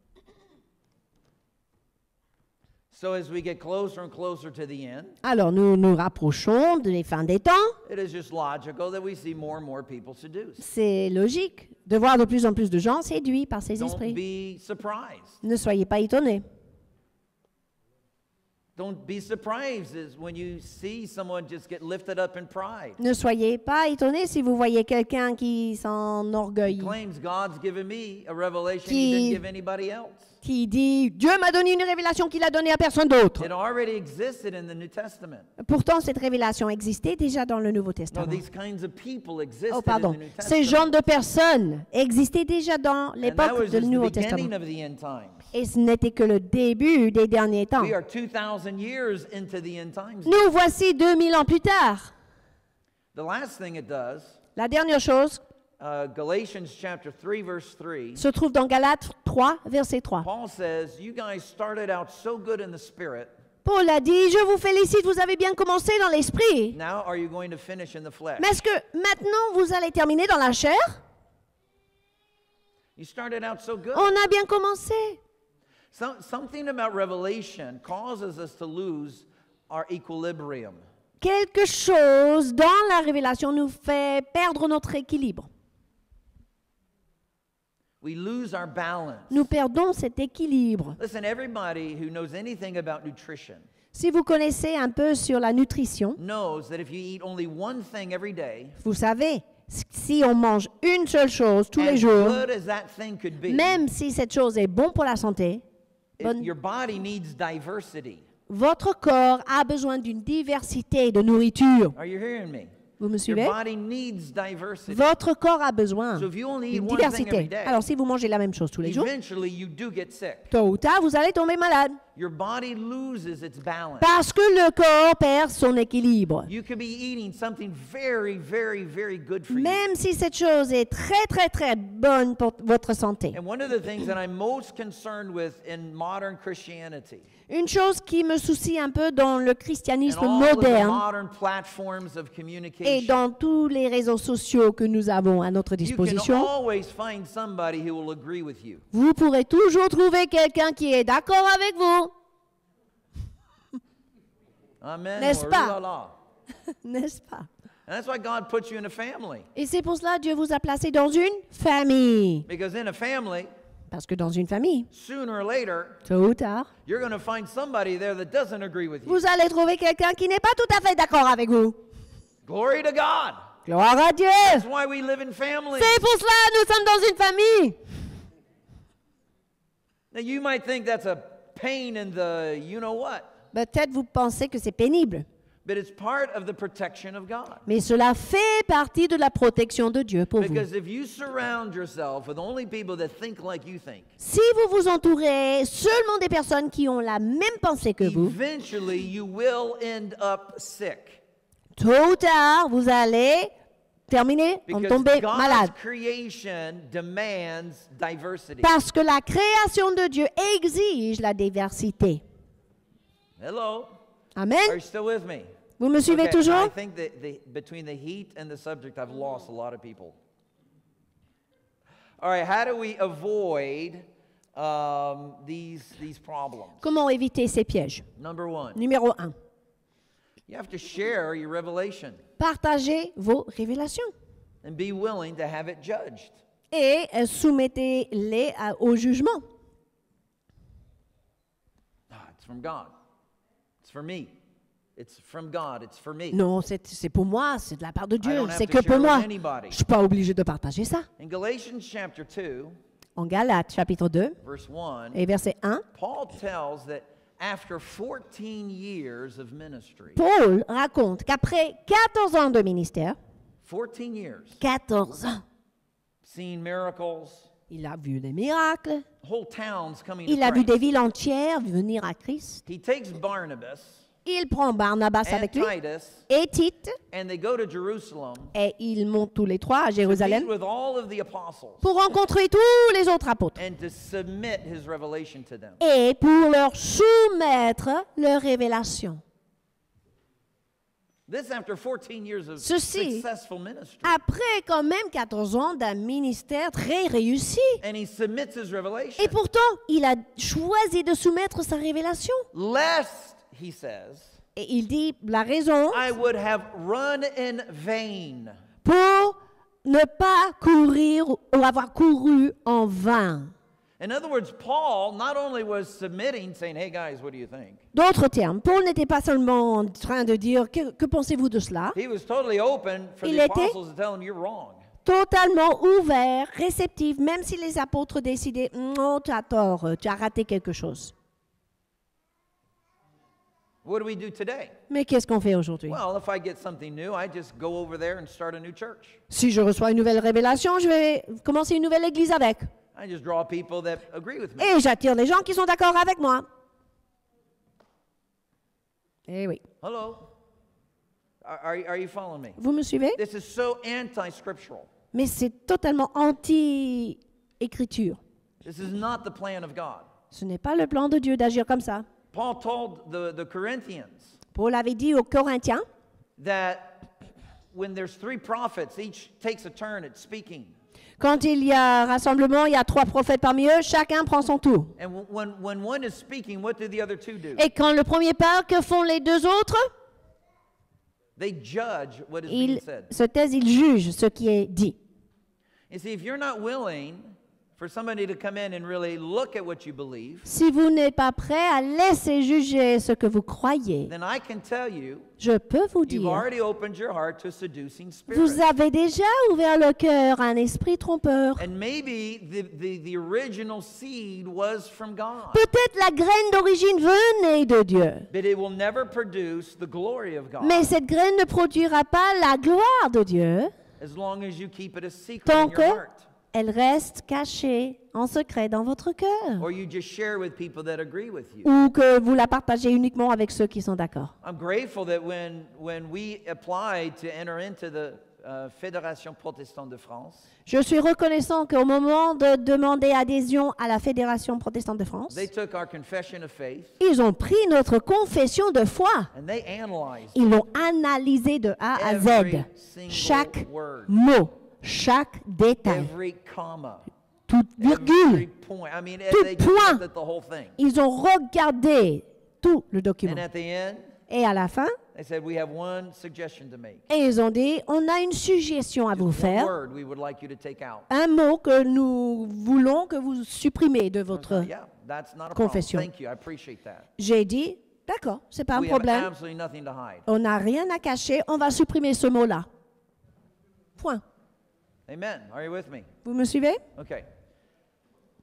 So as we get closer and closer to the end, Alors nous nous rapprochons des fins des temps. it is just logical that we see more and more people seduced. C'est logique de voir de plus en plus de gens séduits par ces Don't esprits. be surprised. Ne soyez pas étonnés. Don't be surprised as when you see someone just get lifted up in pride. Ne soyez pas étonnés si vous voyez quelqu'un qui s'enorgueille, Claims God's given me a revelation Qui- he didn't give anybody else. qui dit « Dieu m'a donné une révélation qu'il a donnée à personne d'autre It already existed in the New Testament. ». Pourtant, cette révélation existait déjà dans le Nouveau No, Testament. these kinds of people existed Oh, in pardon. the New Testament. Ces genres de personnes existaient déjà dans And that l'époque was du just the Nouveau beginning Testament. of the end times. Et ce n'était que le début des derniers temps. We are 2,000 years into the end times. Nous voici 2000 ans plus tard. The last thing it does, La dernière chose Galatians chapter 3, verse 3, se trouve dans Galates 3, verset 3. Paul says, you guys started out so good in the spirit. Paul a dit, je vous félicite, vous avez bien commencé dans l'esprit. Now are you going to finish in the flesh? Mais est-ce que maintenant vous allez terminer dans la chair? You started out so good. On a bien commencé. Something about revelation causes us to lose our equilibrium. Quelque chose dans la révélation nous fait perdre notre équilibre. We lose our balance. Nous perdons cet équilibre. Listen, everybody who knows anything about nutrition Si vous connaissez un peu sur la nutrition, knows that if you eat only one thing every day, vous savez, si on mange une seule chose tous les as jours, good as that thing could be, même si cette chose est bonne pour la santé, your body needs diversity. votre corps a besoin d'une diversité de nourriture. Are you hearing me? Vous me Your suivez? body needs diversity. Votre corps a besoin So if you only eat d'une one thing every diversité. day, Alors si vous mangez la même chose tous les jours, eventually you do get sick. tôt ou tard, vous allez tomber malade. Your body loses its balance. Parce que le corps perd son équilibre. You could be eating something very, very, very good for you. Même si cette chose est très, très, très bonne pour votre santé. And one of the things that I'm most concerned with in modern Christianity Une chose qui me soucie un peu dans le and christianisme all of the moderne modern platforms of et communication, dans tous les réseaux sociaux que nous avons à notre you can disposition, always find somebody who will agree with you. vous pourrez toujours trouver quelqu'un qui est d'accord avec vous, Amen. N'est-ce Or pas? la-la. n'est-ce pas? And that's why God puts you in a family. Et c'est pour cela que Dieu vous a placé dans une famille. Because in a family, Parce que dans une famille, sooner or later, tôt ou tard, you're going to find somebody there that doesn't agree with you. vous allez trouver quelqu'un qui n'est pas tout à fait d'accord avec vous. Glory to God. Gloire à Dieu! That's why we live in families. C'est pour cela que nous sommes dans une famille. Now you might think that's a pain in the you know what. Peut-être vous pensez que c'est pénible, but it's part of the protection of God. mais cela fait partie de la protection de Dieu pour vous. Because if you surround yourself with only people that think like you think, Si vous vous entourez seulement des personnes qui ont la même pensée que vous, eventually you will end up sick. tôt ou tard, vous allez terminer en Because tomber God's malade. creation demands diversity. Parce que la création de Dieu exige la diversité. Hello? Amen. Are you still with me? Vous me suivez Okay, toujours? I think that between the heat and the subject, I've lost a lot of people. All right, how do we avoid these problems? Comment éviter ces pièges? Number one, Numéro 1. you have to share your revelation Partagez vos révélations and be willing to have it judged. et soumettez-les au jugement. Ah, it's from God. It's for me. It's from God. It's for me. Non, c'est pour moi, c'est de la part de I Dieu, don't have c'est to que pour share moi. with anybody. Je ne suis pas obligé de partager ça. In Galatians chapter 2, En Galates, chapitre 2, verse 1, et verset 1, Paul tells that after 14 years of ministry, Paul raconte qu'après 14 ans de ministère, 14 years, 14 ans, seen miracles, il a vu des miracles, whole towns coming il to a vu des Christ. villes entières venir à Christ. He takes Barnabas Il prend Barnabas and avec lui Titus, et Tite, and they go to Jerusalem et ils montent tous les trois à to meet Jérusalem with all of the apostles pour rencontrer tous les autres apôtres and to submit his revelation to them. et pour leur soumettre leur révélation. This after 14 years of Ceci- successful ministry. Après quand même 14 ans d'un ministère très réussi. And he submits his revelation. Et pourtant, il a choisi de soumettre sa révélation. Lest, he says, Et il dit la raison I would have run in vain. pour ne pas courir ou avoir couru en vain. In other words, Paul not only was submitting, saying, hey guys, what do you think? D'autres termes, Paul n'était pas seulement en train de dire que pensez-vous de cela, He was totally open for Il the était- apostles to tell him you're wrong. totalement ouvert, réceptif, même si les apôtres décidaient non, tu as tort, tu as raté quelque chose. What do we do today? Mais qu'est-ce qu'on fait aujourd'hui? Well, if I get something new, I just go over there and start a new church. Si je reçois une nouvelle révélation, je vais commencer une nouvelle église avec. I just draw people that agree with me. Et j'attire les gens qui sont d'accord avec moi. Eh oui. Hello? Are you following me? Vous me suivez? This is so anti-scriptural. Mais c'est totalement anti-écriture. This is not the plan of God. Ce n'est pas le plan de Dieu d'agir comme ça. Paul told the Corinthians Paul avait dit aux Corinthiens that when there's 3 prophets, each takes a turn at speaking. quand il y a rassemblement, il y a 3 prophètes parmi eux, chacun prend son tour. And when one is speaking, what do the other 2 do? Et quand le premier part, que font les 2 autres? They judge what is being Ils said. se taisent, ils jugent ce qui est dit. You see, if you're not willing for somebody to come in and really look at what you believe, Si vous n'êtes pas prêt à laisser juger ce que vous croyez, then I can tell you, je peux vous you've dire, already opened your heart to a seducing vous spirit. avez déjà ouvert le cœur à un esprit trompeur. And maybe the original seed was from God. Peut-être la graine d'origine venait de Dieu, But it will never produce the glory of God mais cette graine ne produira pas la gloire de Dieu as long as you keep it a secret tant in your heart. qu'elle reste cachée en secret dans votre cœur Or you just share with people that agree with you. ou que vous la partagez uniquement avec ceux qui sont d'accord. I'm grateful that when we applied to enter into the Fédération protestante de France, Je suis reconnaissant qu'au moment de demander adhésion à la Fédération protestante de France, they took our confession of faith ils ont pris notre confession de foi. and they analyzed Ils l'ont analysé de A à every Z. single Chaque word, mot, chaque détail, every comma, toute every virgule. point. I mean, Tout they just point. looked at the whole thing. Ils ont regardé tout le document. And at the end, Et à la fin, they said, we have one suggestion to make. et ils ont dit, on a une suggestion à vous One faire, word we would like you to take out. un mot que nous voulons que vous supprimez de votre... Yeah, that's not a confession. problem. Thank you. I appreciate that. J'ai dit, d'accord, c'est pas un We have problème, absolutely nothing to hide. on n'a rien à cacher, on va supprimer ce mot-là. Point. Amen. Are you with me? Vous me suivez? Okay.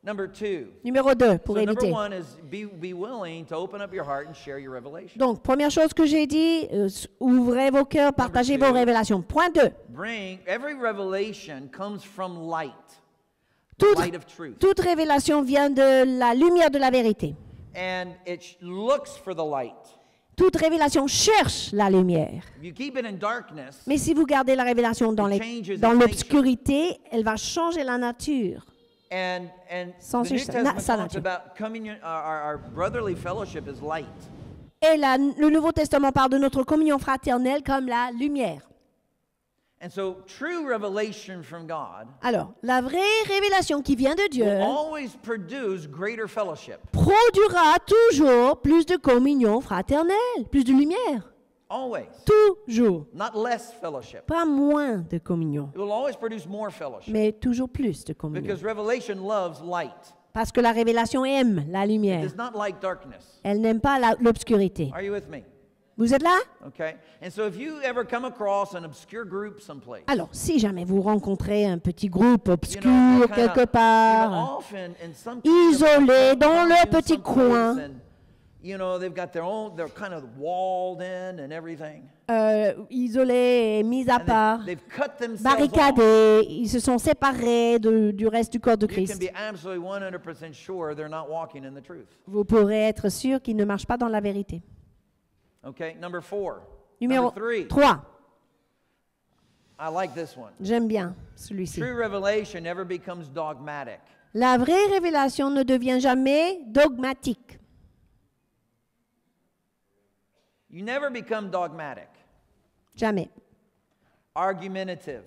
Number 2. Numéro 2, pour So number éviter. 1 is be willing to open up your heart and share your revelation. Donc, première chose que j'ai dit, ouvrez vos cœurs, partagez vos révélations. Point 2. Every revelation comes from light. Toute, Light of truth. toute révélation vient de la lumière de la vérité. And it looks for the light. Toute révélation cherche la lumière. If you keep it in darkness, Mais si vous gardez la révélation dans l'obscurité, elle va changer la nature. and Sans the New sa Testament talks nature. about communion, our brotherly fellowship is light. Et le Nouveau Testament parle de notre communion fraternelle comme la lumière. And so true revelation from God Alors, la vraie révélation qui vient de Dieu will always produce greater fellowship. produira toujours plus de communion fraternelle, plus de lumière. Always. Toujours. Not less fellowship. Pas moins de communion, It will always produce more fellowship. mais toujours plus de communion. Because revelation loves light. Parce que la révélation aime la It lumière. does not like darkness. Elle n'aime pas l'obscurité. Are you with me? Vous êtes là? Okay? And so if you ever come across an obscure group someplace, Alors, si jamais vous rencontrez un petit groupe obscur they're kinda, quelque part, off in some isolés dans leur in petit some place, coin, and, they've got their own, they're kind of walled in and everything. isolés et mis à And part, they've cut themselves off. barricadés, ils se sont séparés du reste du corps de You can Christ. be absolutely 100% sure they're not walking in the truth. Vous pourrez être sûr qu'ils ne marchent pas dans la vérité. Okay, number 4. Numéro Number 3. 3. I like this one. J'aime bien celui-ci. True revelation never becomes dogmatic. La vraie révélation ne devient jamais dogmatique. You never become dogmatic, Jamais. argumentative,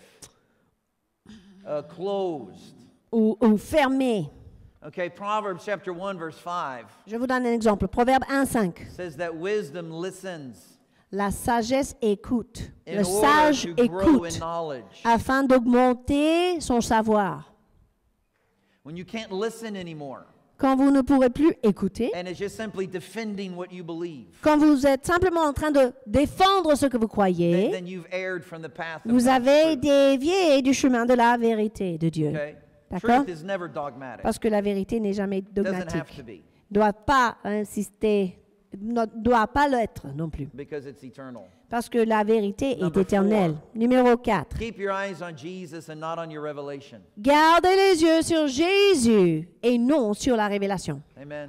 closed. Ou fermée. Okay, Proverbs chapter 1 verse 5 Je vous donne un exemple. Proverbe 1,5. says that wisdom listens La sagesse écoute. in Le order sage to grow in écoute knowledge. afin d'augmenter son savoir. When you can't listen anymore, Quand vous ne pourrez plus écouter, and it's just simply defending what you believe, quand vous êtes simplement en train de défendre ce que vous croyez, then you've erred from the path of vous God's avez truth. dévié du chemin de la vérité de Dieu. Okay? D'accord? Truth is never dogmatic. Parce que la vérité n'est jamais Doesn't have dogmatique. to be Ne doit pas insister, ne doit pas l'être non plus. because it's eternal. Parce que la vérité est Number éternelle. Numéro 4. Keep your eyes on Jesus and not on your revelation. Gardez les yeux sur Jésus et non sur la révélation. Amen.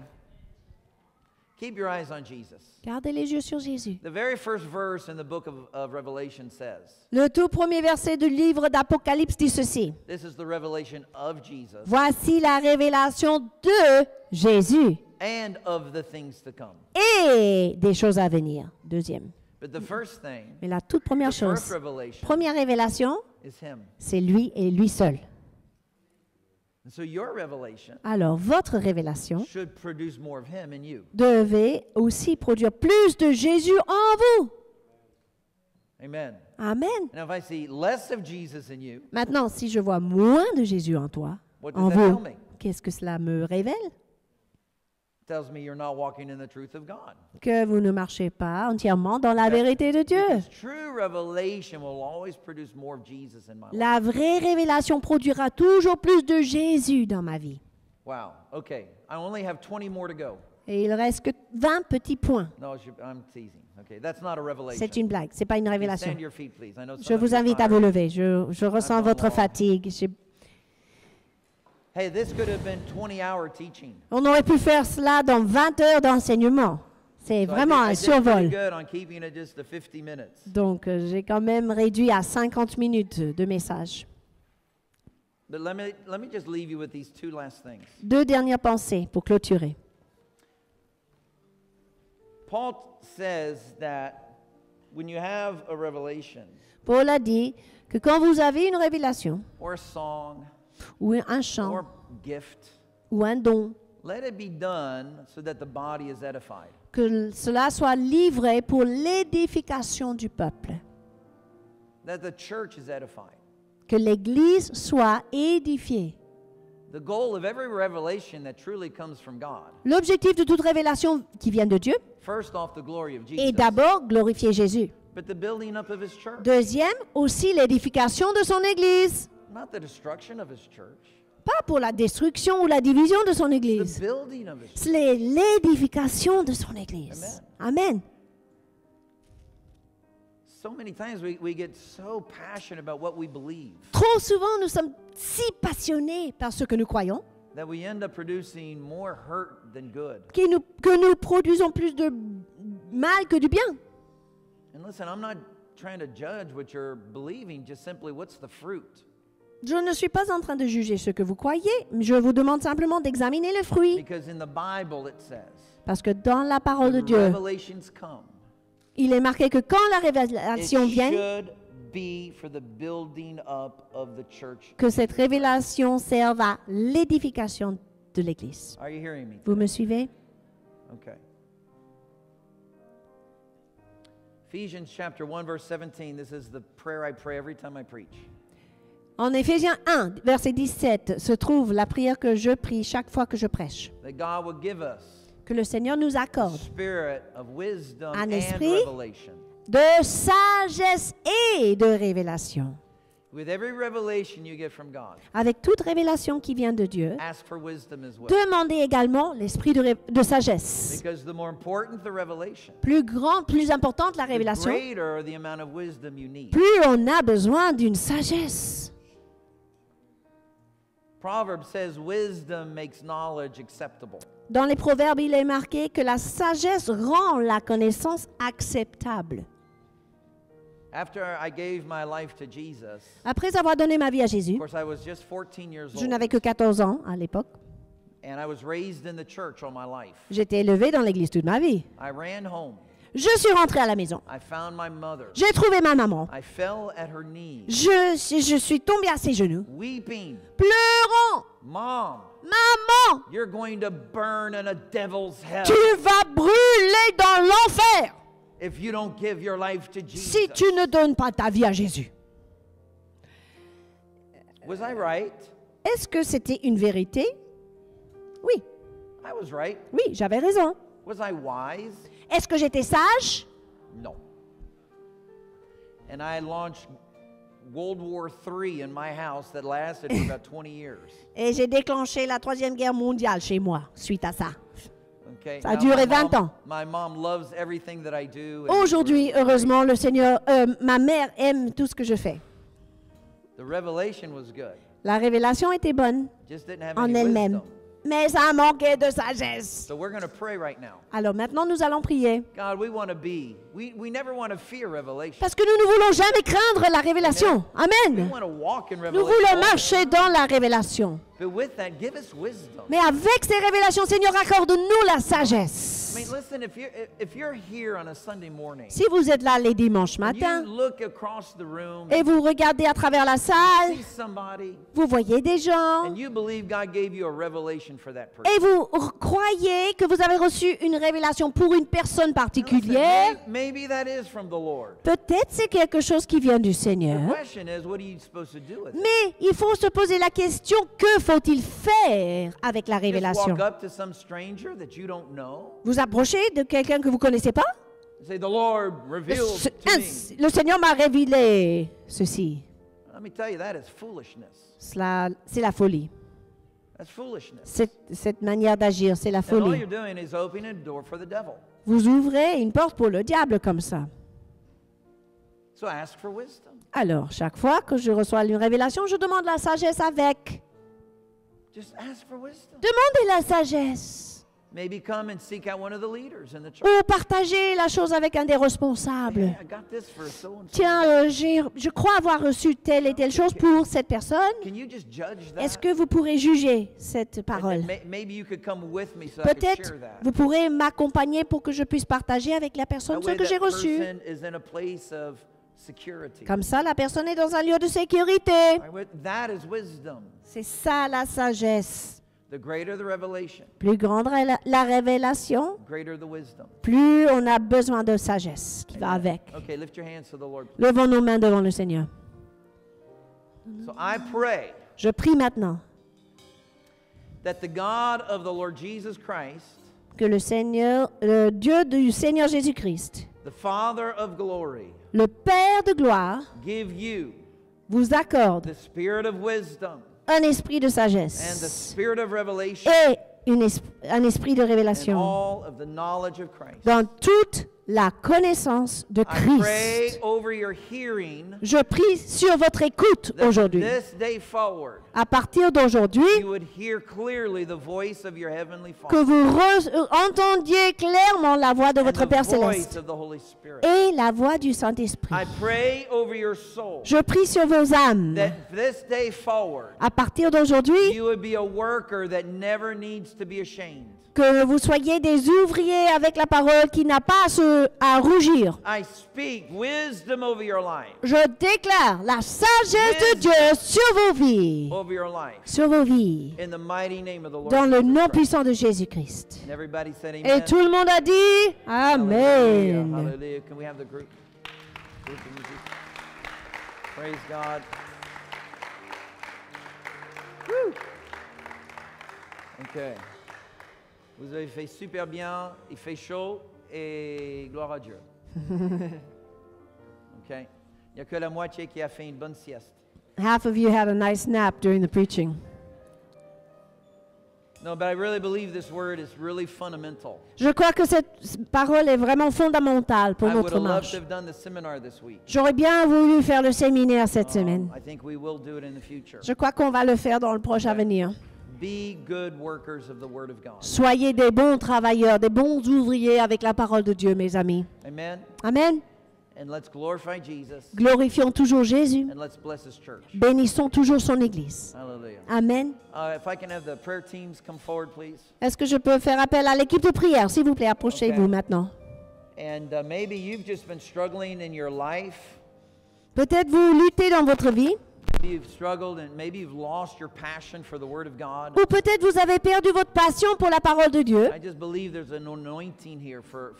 Keep your eyes on Jesus. Gardez les yeux sur Jésus. The very first verse in the book of Revelation says, Le tout premier verset du livre d'Apocalypse dit ceci. this is the revelation of Jesus Voici la révélation de Jésus and of the things to come. et des choses à venir. Deuxième. But the first thing, Mais la toute première the first chose, revelation première révélation, is Him. c'est lui et lui seul. And so your revelation Alors, votre révélation should produce more of Him in you. devait aussi produire plus de Jésus en vous. Amen. Amen. And if I see less of Jesus in you, Maintenant, si je vois moins de Jésus en toi, what en does that vous, tell me? qu'est-ce que cela me révèle? It tells me you're not walking in the truth of God. Que vous ne marchez pas entièrement dans la vérité de Dieu. Because true revelation will always produce more of Jesus in my life. La vraie révélation produira toujours plus de Jésus dans ma vie. Wow. Okay. I only have 20 more to go. Et il reste que 20 petits points. No, I'm teasing. Okay, that's not a revelation. C'est une blague, c'est pas une révélation. Stand to your feet, please. I know Je some of vous you are invite à tired. vous lever. Je ressens Attends, votre long. fatigue. Hey, this could have been 20-hour teaching. On aurait pu faire cela dans 20 heures d'enseignement. C'est So vraiment I un did pretty survol. good on keeping it just to 50 minutes. Donc, j'ai quand même réduit à 50 minutes de message. But let me just leave you with these two last things. 2 dernières pensées pour clôturer. Paul says that when you have a revelation Paul a dit que quand vous avez une révélation, or a song ou un chant, or gift, ou un don, let it be done so that the body is edified. que cela soit livré pour l'édification du peuple, That the church is edified. que l'Église soit édifiée. The goal of every revelation that truly comes from God, L'objectif de toute révélation qui vient de Dieu first off the glory of est Jesus, d'abord glorifier Jésus. but the building up of His church, Deuxième, aussi l'édification de son Église. not the destruction of His church. pas pour la destruction ou la division de son the Église. building of His church. C'est l'édification de son Église. Amen. So many times we get so passionate about what we believe Trop souvent, nous sommes si passionnés par ce que nous croyons that we end up producing more hurt than good. que nous produisons plus de mal que du bien. And listen, I'm not trying to judge what you're believing, just simply what's the fruit. Je ne suis pas en train de juger ce que vous croyez, je vous demande simplement d'examiner le fruit. Because in the Bible it says, Parce que dans la parole de when Dieu, revelations come, il est marqué que quand la it révélation vient, should be for the building up of the church. que cette révélation serve à l'édification de l'Église. Are you hearing me? Vous me suivez? Okay. Ephesians chapter 1 verse 17, this is the prayer I pray every time I preach. En Éphésiens 1, verset 17, se trouve la prière que je prie chaque fois que je prêche. That God will give us Que le Seigneur nous a accorde spirit of wisdom un and esprit revelation. de sagesse et de révélation. With every revelation you get from God, Avec toute révélation qui vient de Dieu, ask for wisdom as well. demandez également l'esprit de sagesse. Because the more important the revelation, Plus grande, plus importante la the révélation, greater the amount of wisdom you need. plus on a besoin d'une sagesse. Proverbs says wisdom makes knowledge acceptable. Dans les proverbes, il est marqué que la sagesse rend la connaissance acceptable. After I gave my life to Jesus, Après avoir donné ma vie à of Jésus, course I was just 14 years je old, n'avais que 14 ans à l'époque. and I was raised in the church all my life. J'étais élevée dans l'église toute ma vie. I ran home. Je suis rentrée à la maison. I found my mother. J'ai trouvé ma maman. I fell at her knees, Je suis tombée à ses genoux, weeping. pleurant. Mom, Maman, you're going to burn in a devil's hell tu vas brûler dans l'enfer if you don't give your life to Jesus. si tu ne donnes pas ta vie à Jésus. Was I right? Est-ce que c'était une vérité? Oui, I was right. oui, j'avais raison. Was I wise? Est-ce que j'étais sage? No. And I launched World War III in my house that lasted for about 20 years. Et j'ai déclenché la Troisième Guerre mondiale chez moi suite à ça. Okay. Ça a Now, duré my 20 ans. My mom loves everything that I do. and Aujourd'hui, heureusement, le Seigneur, ma mère aime tout ce que je fais. The revelation was good. La révélation était bonne Just didn't have en any elle-même, wisdom. mais ça manquait de sagesse. So we're going to pray right now. Alors maintenant, nous allons prier. God, we want to be. We never want to fear revelation. Parce que nous ne voulons jamais craindre la révélation. We Amen. want to walk in Nous revelation. voulons marcher dans la révélation. But with that, give us wisdom. Mais avec ces révélations, Seigneur, accorde-nous la sagesse. I mean, listen, if you're here on a Sunday morning, Si vous êtes là les dimanches and matins you look across the room, et vous regardez à travers la salle, see somebody, vous voyez des gens and you believe God gave you a revelation for that person. et vous croyez que vous avez reçu une révélation pour une personne Now, listen, particulière, maybe that is from the Lord. peut-être c'est quelque chose qui vient du The Seigneur. question is, what are you supposed to do with it? Mais il faut se poser la question, que faut-il faire avec la Just révélation? walk up to some stranger that you don't know, Vous approchez de quelqu'un que vous ne connaissez pas? and say, "The Lord revealed to me." Le Seigneur m'a révélé ceci. Let me tell you, that is foolishness. C'est la folie. That's foolishness. Cette manière d'agir, c'est la And all folie. you're doing is opening a door for the devil. Vous ouvrez une porte pour le diable comme ça. So ask for wisdom. Alors, chaque fois que je reçois une révélation, je demande la sagesse avec. Just ask for wisdom. Demandez la sagesse. Maybe come and seek out one of the leaders in the church. Ou partagez la chose avec un des responsables. Hey, I got this for so and so. Tiens, je crois avoir reçu telle et telle chose pour cette personne. Can you just judge that? Est-ce que vous pourrez juger cette And parole? then maybe you could come with me so I could Peut-être share that. vous pourrez m'accompagner pour que je puisse partager avec la personne That ce way que j'ai that reçu. person is in a place of security. Comme ça, la personne est dans un lieu de sécurité. That is wisdom. C'est ça la sagesse. The greater the revelation, Plus grande la révélation, greater the wisdom. plus on a besoin de sagesse qui va avec. Okay, lift your hands to the Lord. Levons nos mains devant le Seigneur. So I pray Je prie maintenant that the God of the Lord Jesus Christ, que le Seigneur, le Dieu du Seigneur Jésus-Christ, the Father of glory, le Père de gloire, give you vous accorde the spirit of wisdom un esprit de and the sagesse spirit of revelation et un esprit de and révélation all of the knowledge of Christ. dans toute la connaissance de I pray Christ. over your hearing Je prie sur votre écoute that from aujourd'hui. this day forward, À partir d'aujourd'hui, you would hear clearly the voice of your heavenly que Father vous entendiez clairement la voix de and votre the Père voice Céleste of the Holy Spirit. et la voix du Saint-Esprit. I pray over your soul Je prie sur vos âmes. that this day forward, À partir d'aujourd'hui, you would be a worker that never needs to be ashamed. que vous soyez des ouvriers avec la parole qui n'a pas à rougir. I speak wisdom over your life, Je déclare la sagesse de Dieu sur vos vies. over your life, Sur vos vies. in the mighty name of the Lord Dans le Jesus nom Christ. puissant de Jésus-Christ. And everybody said Et amen. tout le monde a dit Hallelujah, Amen. hallelujah. Can we have the group of music? Praise God. Woo. OK. Vous avez fait super bien. Il fait chaud et gloire à Dieu. OK. Il n'y a que la moitié qui a fait une bonne sieste. Half of you had a nice nap during the preaching. No, but I really believe this word is really fundamental. Je crois que cette parole est vraiment fondamentale pour I would notre have loved marche. to have done the seminar this week. J'aurais bien voulu faire le séminaire cette semaine. I think we will do it in the future. Je crois qu'on va le faire dans le prochain avenir. Be good workers of the Word of God. Soyez des bons travailleurs, des bons ouvriers avec la parole de Dieu, mes amis. Amen. Amen. And let's glorify Jesus. Glorifions toujours Jésus. And let's bless His church. Bénissons toujours son Église. Hallelujah. Amen. If I can have the prayer teams come forward, please. Est-ce que je peux faire appel à l'équipe de prière, s'il vous plaît? Approchez-vous Okay. maintenant. And maybe you've just been struggling in your life. Peut-être vous luttez dans votre vie, Maybe you've struggled and maybe you've lost your passion for the Word of God. ou peut-être vous avez perdu votre passion pour la parole de Dieu. I just believe there's an anointing here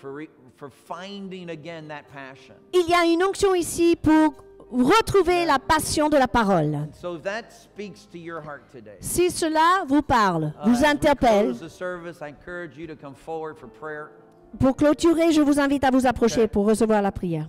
for finding again that passion. Il y a une onction ici pour retrouver la passion de la parole. And so if that speaks to your heart today, Si cela vous parle, vous as we interpelle, close the service, I encourage you to come forward for prayer. pour clôturer, je vous invite à vous approcher pour recevoir la prière.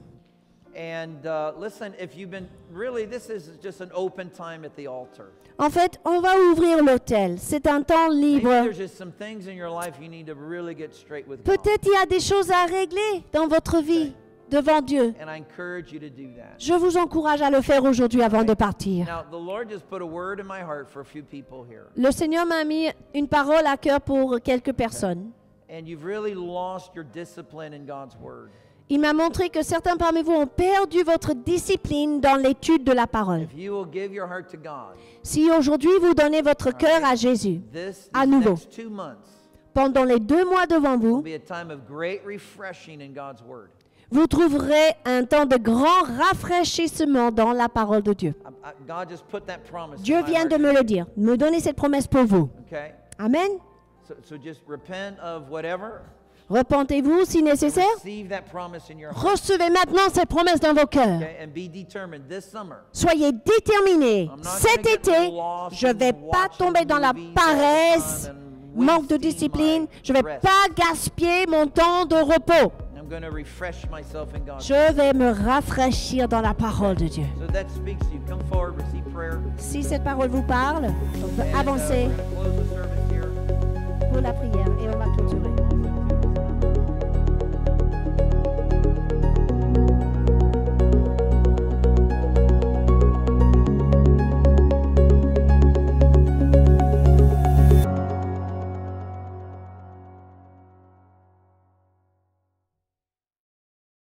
And listen, if you've been really, this is just an open time at the altar. En fait, on va ouvrir l'autel. C'est un temps Maybe libre. there's just some things in your life you need to really get straight with God. Peut-être il y a des choses à régler dans votre vie devant Dieu. And I encourage you to do that. Je vous encourage à le faire aujourd'hui avant de partir. Now, the Lord just put a word in my heart for a few people here. Le Seigneur m'a mis une parole à cœur pour quelques personnes. And you've really lost your discipline in God's word. Il m'a montré que certains parmi vous ont perdu votre discipline dans l'étude de la parole. If you will give your heart to God, Si aujourd'hui vous donnez votre cœur à Jésus, these à nouveau, next 2 months pendant les 2 mois devant will vous, be a time of great refreshing in God's word. vous trouverez un temps de grand rafraîchissement dans la parole de Dieu. God just put that promise in Dieu my vient heart. de me le dire, me donner cette promesse pour vous. Okay? Amen. So just repent of whatever. Repentez-vous si nécessaire. Receive that promise in your heart. Recevez maintenant cette promesse dans vos cœurs. Okay? And be determined this summer. Soyez déterminés. I'm not Cet gonna get été, lost je ne vais in pas watching tomber dans la movies all the paresse, time and manque de wasting discipline. my Je ne vais rest. pas gaspiller mon temps de repos. I'm going to refresh myself in God's Je vais me rafraîchir dans la parole de Dieu. So that speaks to you. Come forward, receive prayer. Si cette parole vous parle, on peut And, avancer we're gonna close the service here. pour la prière et on va clôturer.